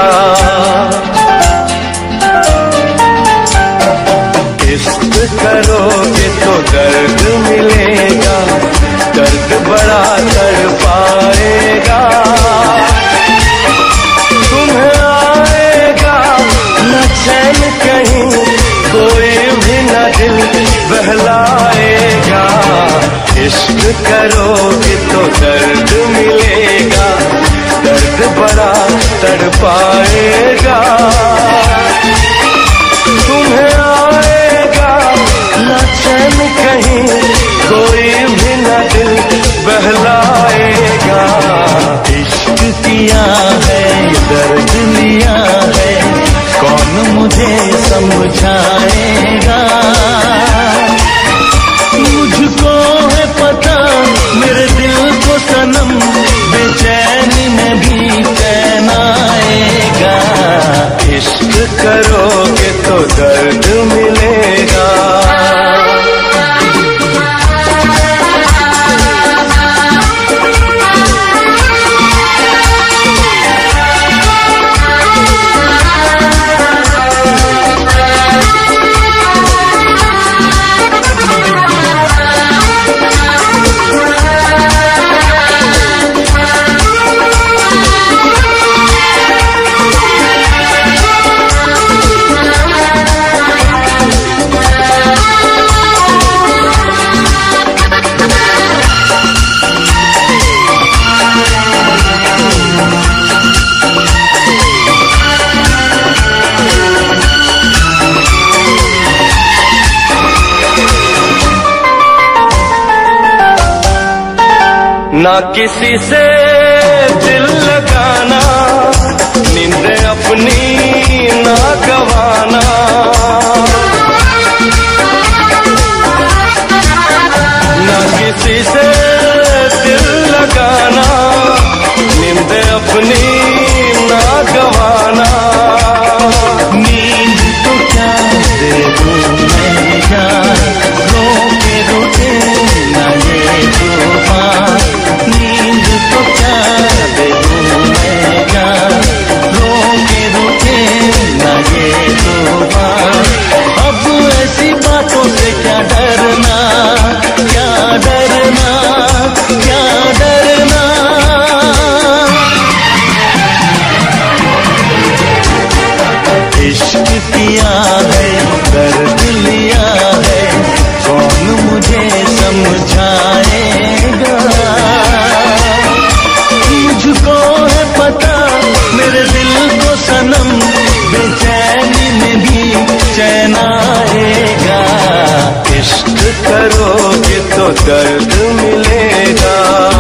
इश्क करोगे तो दर्द मिलेगा, दर्द बड़ा तड़पाएगा। तुम्हें आएगा न चैन कहीं, कोई भी न दिल बहलाएगा। इश्क करोगे तो दर्द मिलेगा, दर्द बड़ा तड़पाएगा। तुम्हें आएगा न चैन कहीं, कोई भी न दिल बहलाएगा। इश्क किया है दर्द लिया है, कौन मुझे समझाएगा। मुझको है पता मेरे दिल को सनम, बेचैनी में भी चैन आएगा। इश्क करोगे तो दर्द मिलेगा। ना किसी से दिल लगाना, नींद अपनी ना गवाना। ना किसी से दिल लगाना, नींद अपनी ना गवाना। नींद तो क्या दे दूं मैं जान, रो के रोके ना ये तूफान। नींद तो क्या दे दूं मैं जान, रो के रोके ना ये तूफान। अब ऐसी बातों से क्या डरना, क्या डरना, क्या डरना। करोगे तो दर्द मिलेगा।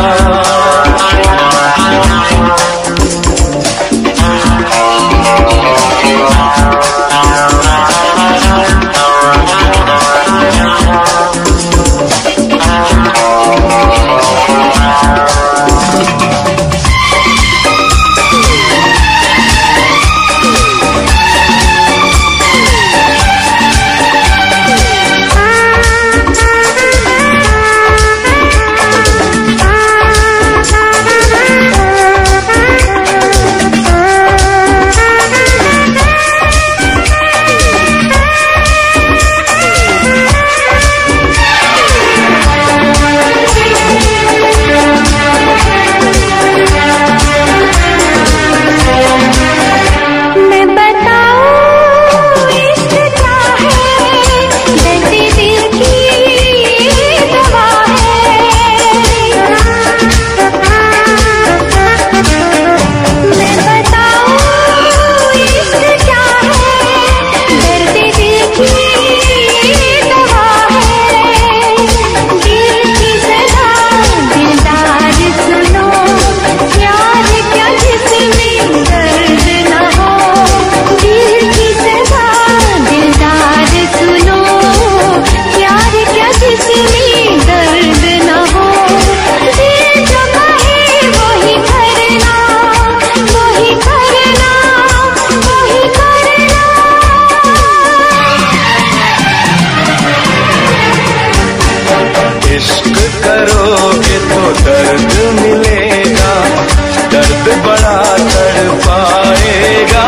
करोगे तो दर्द मिलेगा, दर्द बड़ा तड़पाएगा।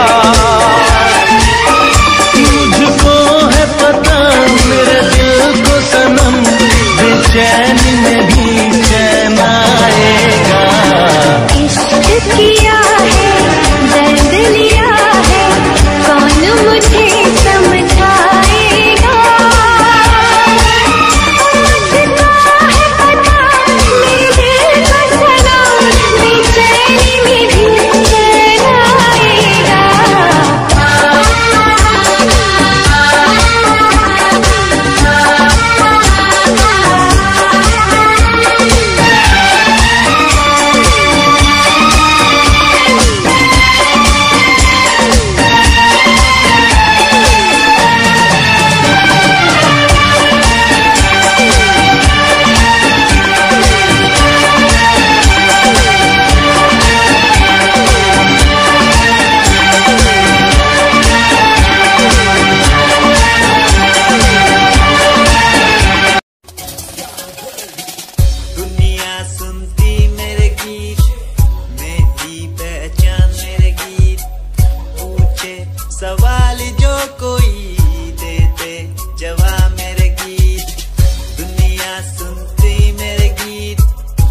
मुझको है पता मेरे दिल को सनम, बेचैनी में भी चैन आएगा। इश्क किया है, दर्द लिया है, कौन मुझे समझाएगा। सवाल जो कोई देते जवाब मेरे गीत, दुनिया सुनती मेरे गीत,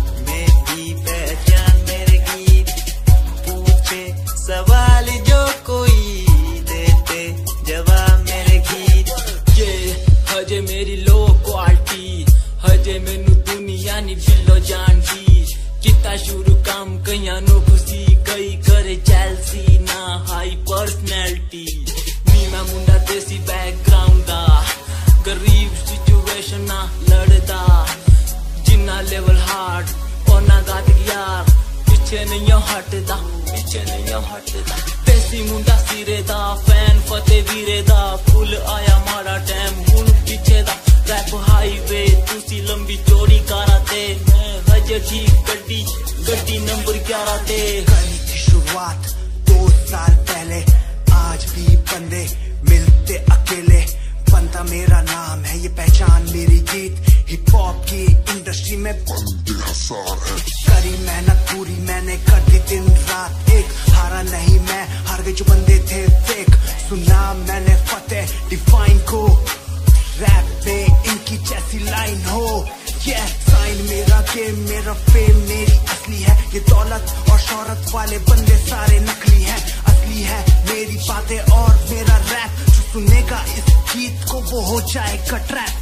मेरी पहचान मेरे गीत, पूछे सवाल जो कोई देते जवाब मेरे गीत। ये हजे मेरी लो क्वालिटी, हजे मैनू दुनिया नी बिलो जानती, किता शुरू काम कईयां नो खुशी कई करे चैलसी ना हाई पर्सनैलिटी। नी मैं मुंडा देसी बैकग्राउंड दा, गरीब सिचुएशन ना लड़दा, जिन्ना लेवल हार्ड ओना गात यार, पीछे नहीं हटदा, पीछे नहीं हटदा। देसी मुंडा सिरे दा, फैन फतेह वीरे दा, फुल आया माड़ा टाइम हुन पीछे दा। रैप हाईवे तुसी लंबी चौड़ी कराते, मैं हजे ठीक गड्डी गड्डी नंबर ग्यारह ते। कहीं की शुरुआत दो साल पहले, आज भी बंदे मिलते अकेले, बनता मेरा नाम है ये पहचान मेरी गीत, हिप हॉप की इंडस्ट्री में बंदे हजार है। करी मेहनत पूरी मैंने कर दी दिन रात एक, हारा नहीं मैं, हार गए जो बंदे थे फेक। सुना मैंने फतेह डिफाइन को, रैप पे इनकी जैसी लाइन हो, ये साइन मेरा गेम मेरा फेम मेरी असली है। ये दौलत और शोहरत वाले बंदे सारे नकली हैं, असली है मेरी बातें और मेरा रैप, जो सुनेगा इस गीत को वो हो जाएगा ट्रैप।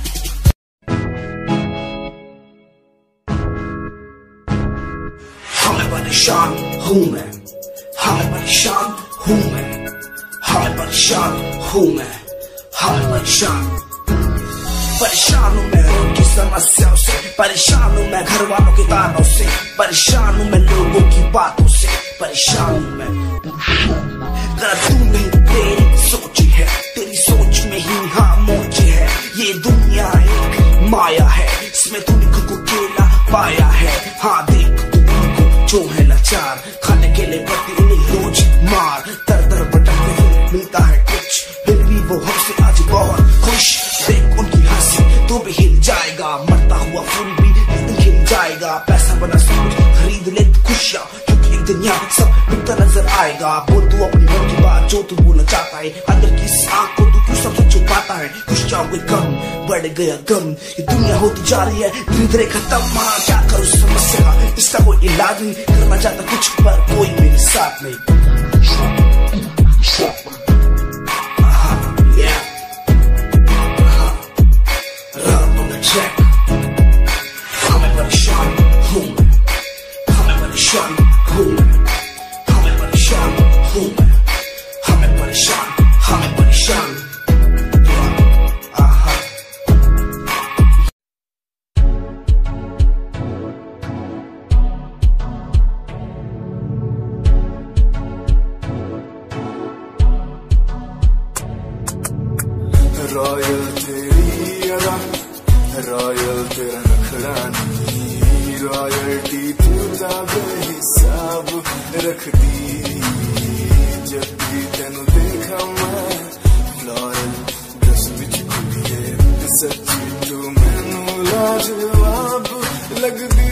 हाय परेशान हूँ मैं, हाय परेशान हूँ मैं, हाय परेशान हूँ मैं, हाय परेशान। परेशान हूँ मैं उनकी समस्याओं से, परेशान हूँ मैं घर वालों के तानों से, परेशान हूँ मैं लोगों की बातों से, परेशान हूँ मैं। जरा तू नहीं तेरी सोच है, तेरी सोच में ही हाँ मोच है। ये दुनिया एक माया है, इसमें तूने खुद को अकेला पाया है। हाँ देख तू उनको जो है लाचार, खाने के लिए पड़ती उन्हें रोज मार। दर दर भटकते हुए मिलता है कुछ, फिर भी वो हमसे आज बहुत खुश। देख उनकी हंसी तू भी हिल जाएगा, मरता हुआ फूल भी एक दिन खिल जाएगा। पैसा बना सब कुछ खरीद ले खुशियाँ, क्योंकि एक दिन यहाँ सब बिकता नजर आएगा। बोल तू अपनी मन की बात जो तू बोलना चाहता है, अंदर की इस आँख को तू क्यों सबसे छुपाता है। खुशियाँ हुए कम, बढ़ गया गम, ये दुनिया होती जा रही है धीरे धीरे खत्म। हाँ क्या करूँ समस्या का, इसका कोई इलाज नहीं, करना चाहता कुछ पर कोई मेरे साथ नहीं। रॉयल तेरी अदा, रॉयल तेरा नखरानी, रॉयल्टी तू बेहिसाब रखती। जब भी तेनू देखा मैं फ्लोरल ड्रेस विच कुड़िए, सच्ची तू मैनू लाजवाब लगदी।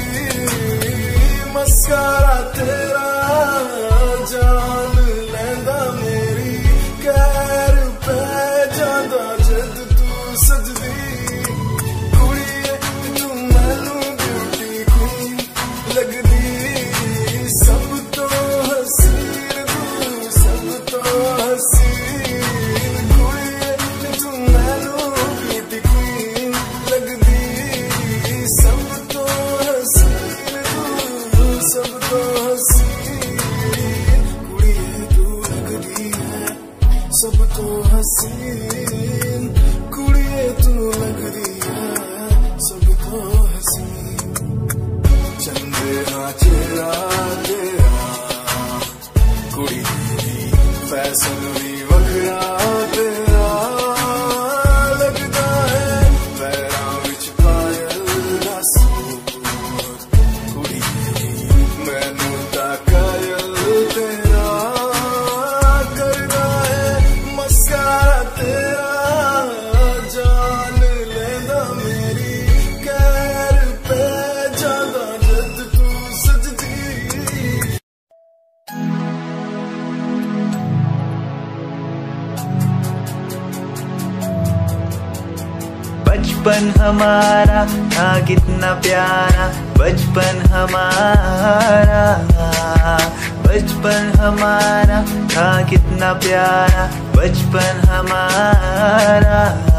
मस्कारा तेरा जान लैंदा मेरी, कैर पे जादा जद तू सजदी। कुड़िए तू मैनू ब्यूटी क्वीन लगदी, सब तो हसीन तू, सब तो हसीन। कुड़िए तू मैनू ब्यूटी क्वीन लगदी, सब तो हसीन तू, सब तो हसीन। कुड़िए तू लगदी है सब तो हसीन, कुड़िए तू लगदी है सब तो हसीन। चंदे हाँ चेहरा तेरा, कुड़ी दी फैशन भी वखरा तेरा लगदा है। पैरां विच पायल दा सूट, कुड़ी दी मैनू तां कायल तेरा करदा है। मस्कारा तेरा जान लेंदा मेरी, कैर पे जादा जद तू सजदी। बचपन हमारा था कितना प्यारा, बचपन हमारा, बचपन हमारा था कितना प्यारा, बचपन हमारा।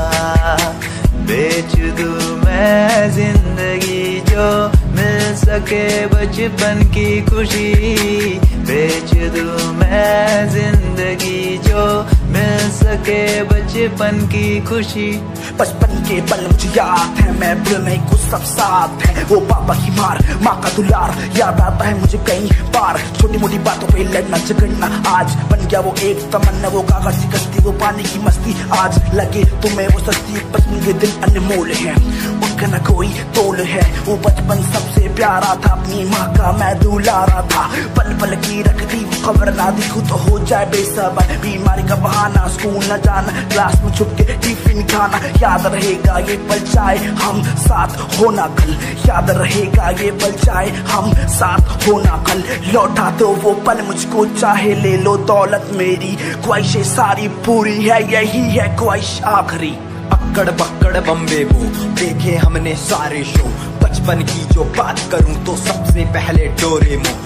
बेच दूं मैं जिंदगी जो मिल सके बचपन की खुशी, बेच दूं मैं जिंदगी जो मिल सके बचपन की खुशी। बचपन के पल मुझे याद है, मैं भूल नहीं कुछ सब साथ है। वो पापा की मार, माँ का दुलार याद आता है मुझे कई बार। छोटी मोटी बातों पे लड़ना झगड़ना आज बन गया वो एक तमन्ना। वो कागज की कश्ती, वो पानी की मस्ती, आज लगे तुम्हें वो सस्ती। बचपन के दिन अनमोल है, उनका न कोई तोल है। वो बचपन सबसे प्यारा था, अपनी माँ का मैं दुलारा था। पल पल की रखती वो खबर ना दिखूं तो हो जाए बेसबर। बीमारी का बहाना, स्कूल न जाना, क्लास में छुप के टिफिन खाना। याद रहेगा ये पल चाहे हम साथ होना कल, याद रहेगा ये पल चाहे हम साथ होना कल। लौटा दो वो पल मुझको, चाहे ले लो दौलत मेरी। ख्वाहिशें सारी पूरी है, यही है ख्वाहिश आखिरी। अक्कड़ बक्कड़ बम्बे वो देखे हमने सारे शो। बचपन की जो बात करूं तो सबसे पहले डोरेमोन।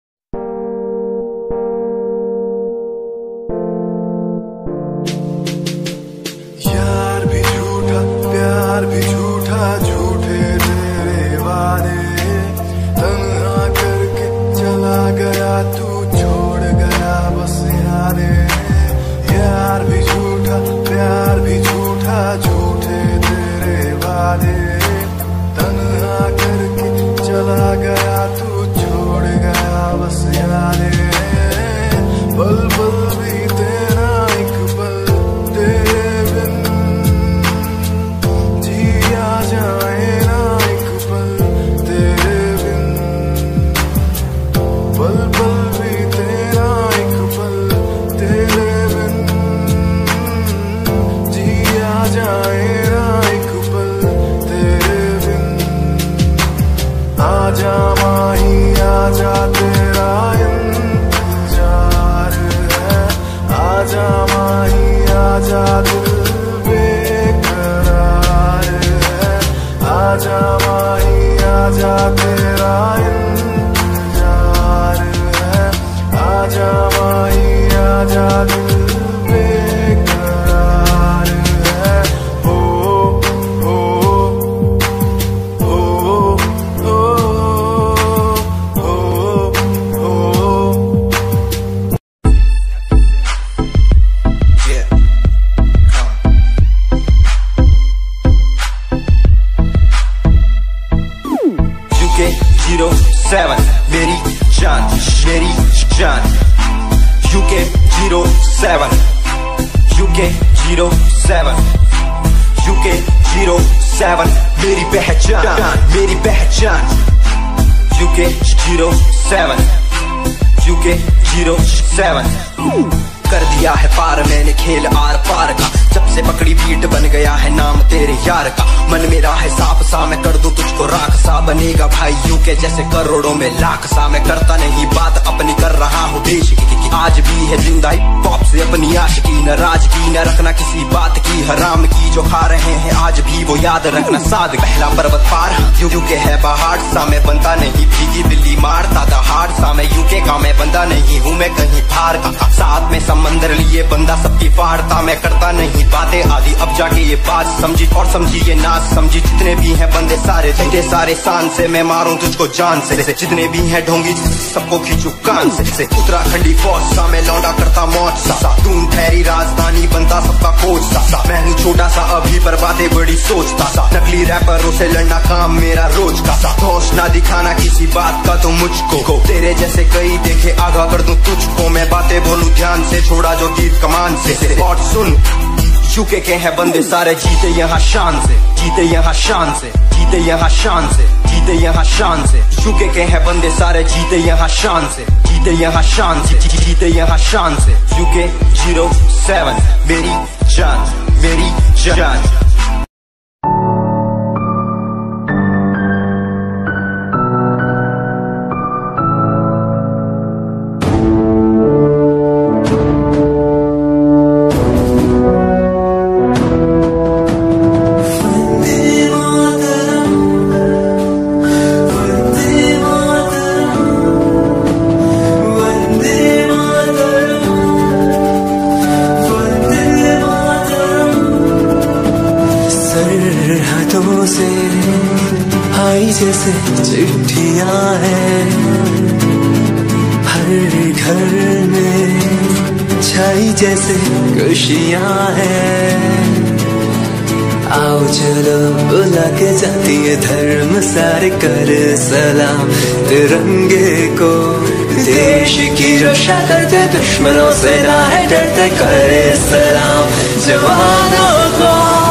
यार भी झूठा, प्यार भी झूठा, झूठे तेरे वादे। तन्हा करके चला गया तू, छोड़ गया बस यादें। यार भी झूठा, प्यार भी झूठा, झूठे तेरे जीरो सेवन मेरी जान मेरी जान UK zero seven UK zero seven UK zero seven मेरी पहचान मेरी पहचान UK zero seven UK zero seven कर दिया है पार मैंने खेल आर पार का जब से पकड़ी बीट बन गया है नाम तेरे यार का मन मेरा है साफ सा मैं कर दूं तुझको राख सा बनेगा भाई यूके जैसे करोड़ों में लाख सा मैं करता नहीं बात अपनी कर रहा हूँ देश की, की, की आज भी है जिंदा पॉप से अपनी आशिकी न राज की न रखना किसी बात की हराम की जो खा रहे हैं आज भी वो याद रखना साद पहला पर्वत पार यूके है पहाड़ सा मैं बनता नहीं भीगी दिल्ली मारता दहाड़ सा मैं यूके का मैं बंदा नहीं हूँ मैं कहीं बाहर का साथ में समंदर लिए बंदा सबकी फाड़ता मैं करता नहीं बातें आदि अब जाके ये बात समझी और समझी ये नाच समझी जितने भी हैं बंदे सारे झंडे सारे शान से मैं मारूं तुझको जान से जितने भी हैं ढोंगी सबको खींचू कान से, से उत्तराखंडी फौज सा मैं लौंडा करता मौज सा, सा तून ठहरी राजधानी बनता सबका कोच सा, सा मैं हूँ छोटा सा अभी पर बातें बड़ी सोचता सा नकली रैपरों से लड़ना काम मेरा रोज का सा होश ना दिखाना किसी बात का तो मुझको तेरे जैसे कई देखे आगा कर दूं तुझको मैं बातें बोलूं ध्यान से छोड़ा जो तीर कमान से और सुन यूके के हैं बंदे सारे जीते यहाँ शान से जीते यहाँ शान से जीते यहाँ शान से जीते यहाँ शान से यूके के हैं बंदे सारे जीते यहाँ शान से जीते यहाँ शान से जीते यहाँ शान से यूके जीरो सेवन मेरी जान मेरी जान से आई जैसे चिट्ठियां हैं हर घर में छाई जैसे खुशियां हैं आओ चलो बुला के जाती है धर्म सारे कर सलाम तिरंगे को देश की रक्षा करते दुश्मनों से ना है डरते करे सलाम जवानों को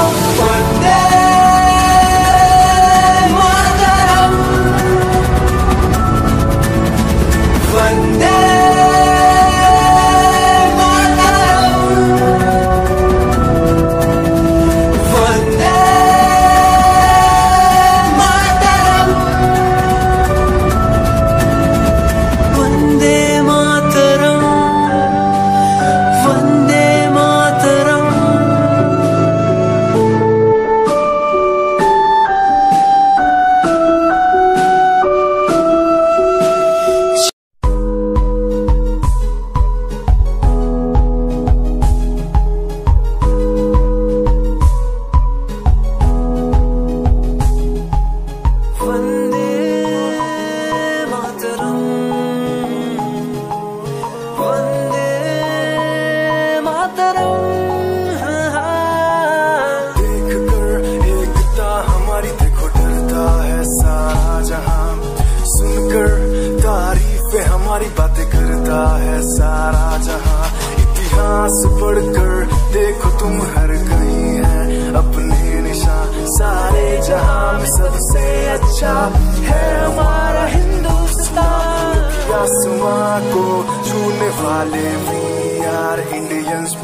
हमारी बातें करता है सारा जहां इतिहास पढ़कर देखो तुम हर कहीं है अपने निशान सारे जहां में सबसे अच्छा है हमारा हिंदुस्तान आसमां को छूने वाले वी आर इंडियंस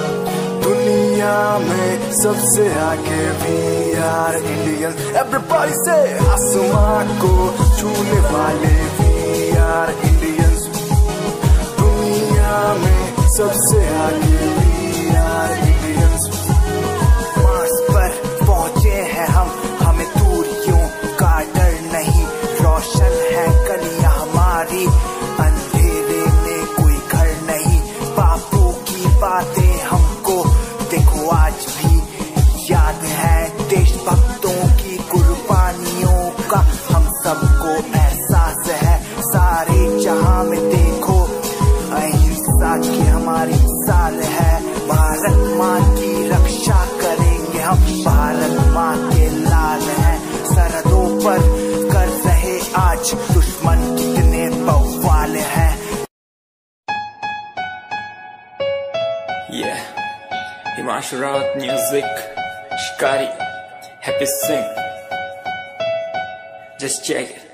दुनिया में सबसे आगे वी आर इंडियंस एवरीबॉडी से आसमां को छूने वाले वी आर इंडियंस दुनिया में सबसे आगे वी आर इंडियंस मार्स पर पहुंचे हैं हम हमें दूरियों का डर नहीं रोशन है गलियां हमारी अंधेरे में कोई घर नहीं बापू की बातें हमको देखो आज भी याद है देशभक्तों की कुर्बानियों का हम सबको एहसास है सारे जहां में देखो अहिंसा की हमारी साल है भारत माँ की रक्षा करेंगे हम भारत माँ के लाल हैं सरहदों पर कर रहे आज दुश्मन कितने बवाल हैं। Yeah, Himanshu Rawat music, Shikari, Happy Singh. Just check it.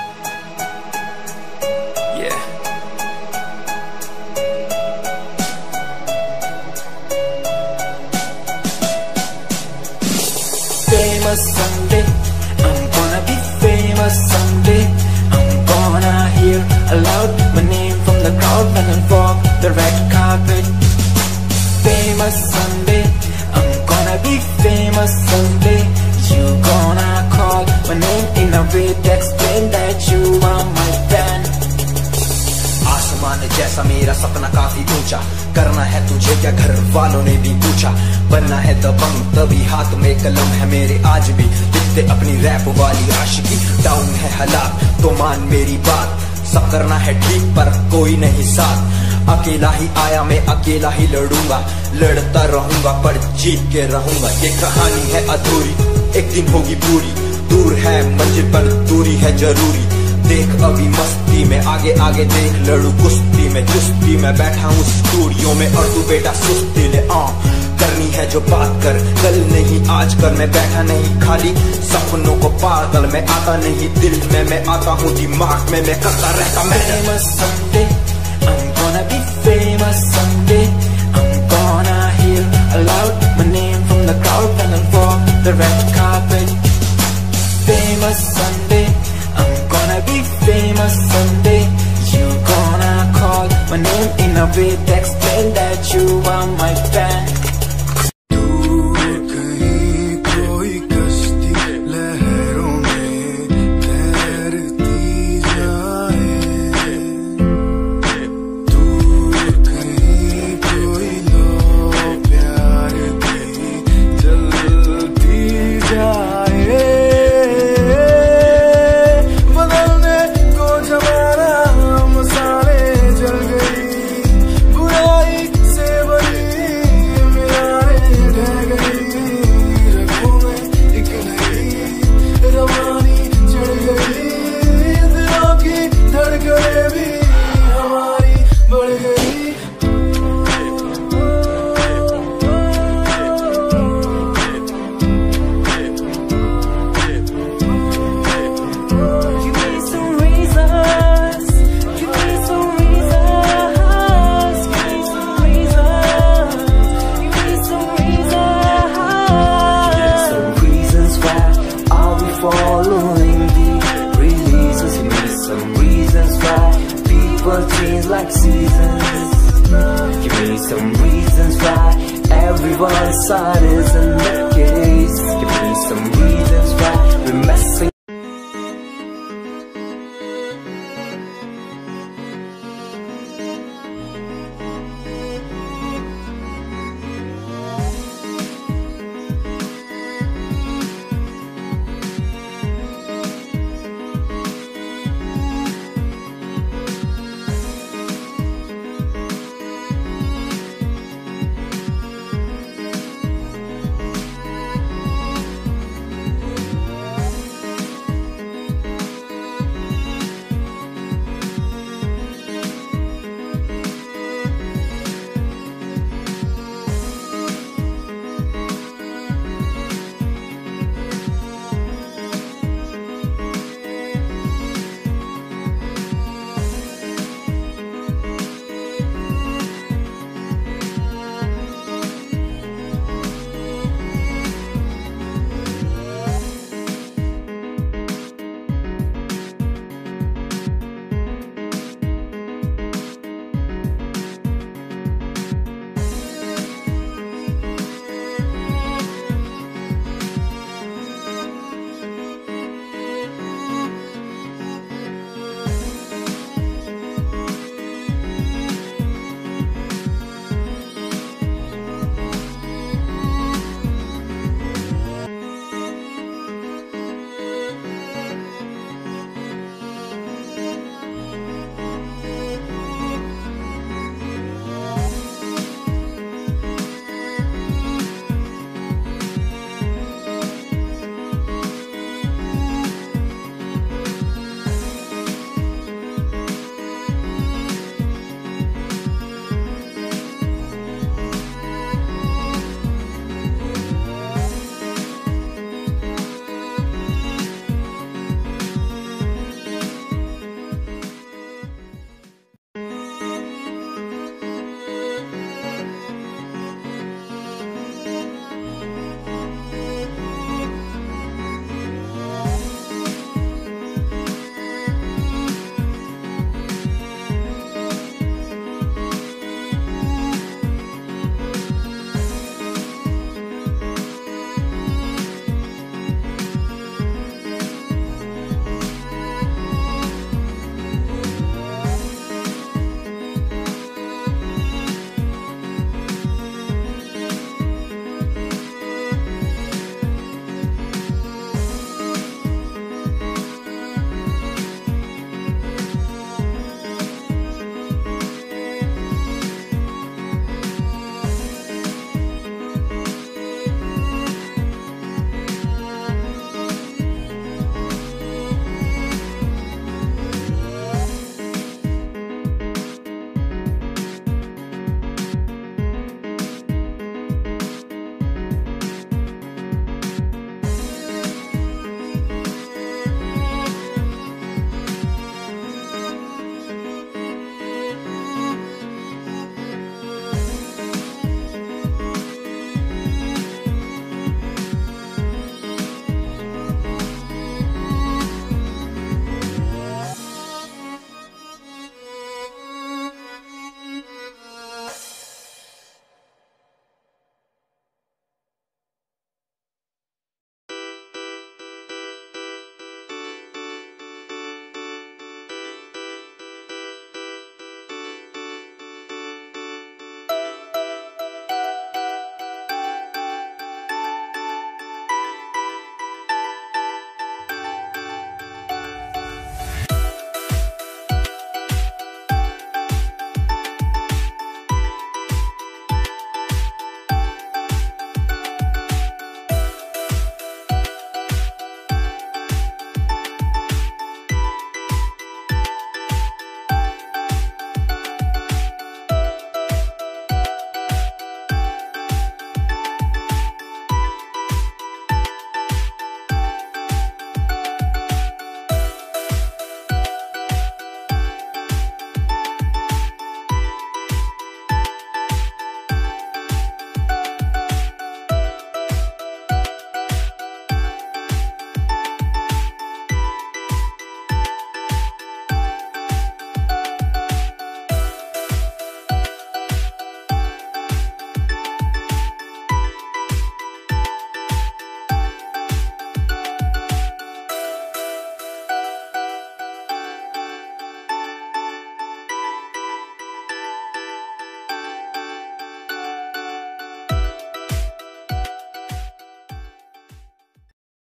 Yeah. Famous someday, I'm gonna be famous someday. I'm gonna hear aloud my name from the crowd when I walk the red carpet. Famous someday, I'm gonna be famous someday. You gonna call my name in a way to explain that you are my fan. आसमान जैसा मेरा सपना काफी ऊंचा, करना है तुझे क्या घर वालों ने भी पूछा, बनना है दबंग तभी हाथ में कलम है मेरे आज भी लिखते अपनी रैप वाली आशिकी। डाउन है हालात तो मान मेरी बात, सब करना है ठीक पर कोई नहीं साथ। अकेला ही आया मैं अकेला ही लड़ूंगा, लड़ता रहूंगा पर जीत के रहूंगा। ये कहानी है अधूरी एक दिन होगी पूरी, दूर है मंजिल पर दूरी है जरूरी। देख अभी मस्ती में आगे आगे देख, लड़ू कुश्ती में चुस्ती में बैठा हूँ स्टूडियो में और तू बेटा सुस्ती ले। आ करनी है जो बात कर कल नहीं आज कर, मैं बैठा नहीं खाली सपनों को पागल में आता नहीं दिल में मैं आता हूँ दिमाग में मैं करता रहता मैं। Famous someday, I'm gonna be famous someday. I'm gonna hear aloud my name from the crowd when I walk the red carpet. Famous someday, I'm gonna be famous someday. You gonna call my name in a way to explain that you are my fan. Like seasons, give me some reasons why everyone's side isn't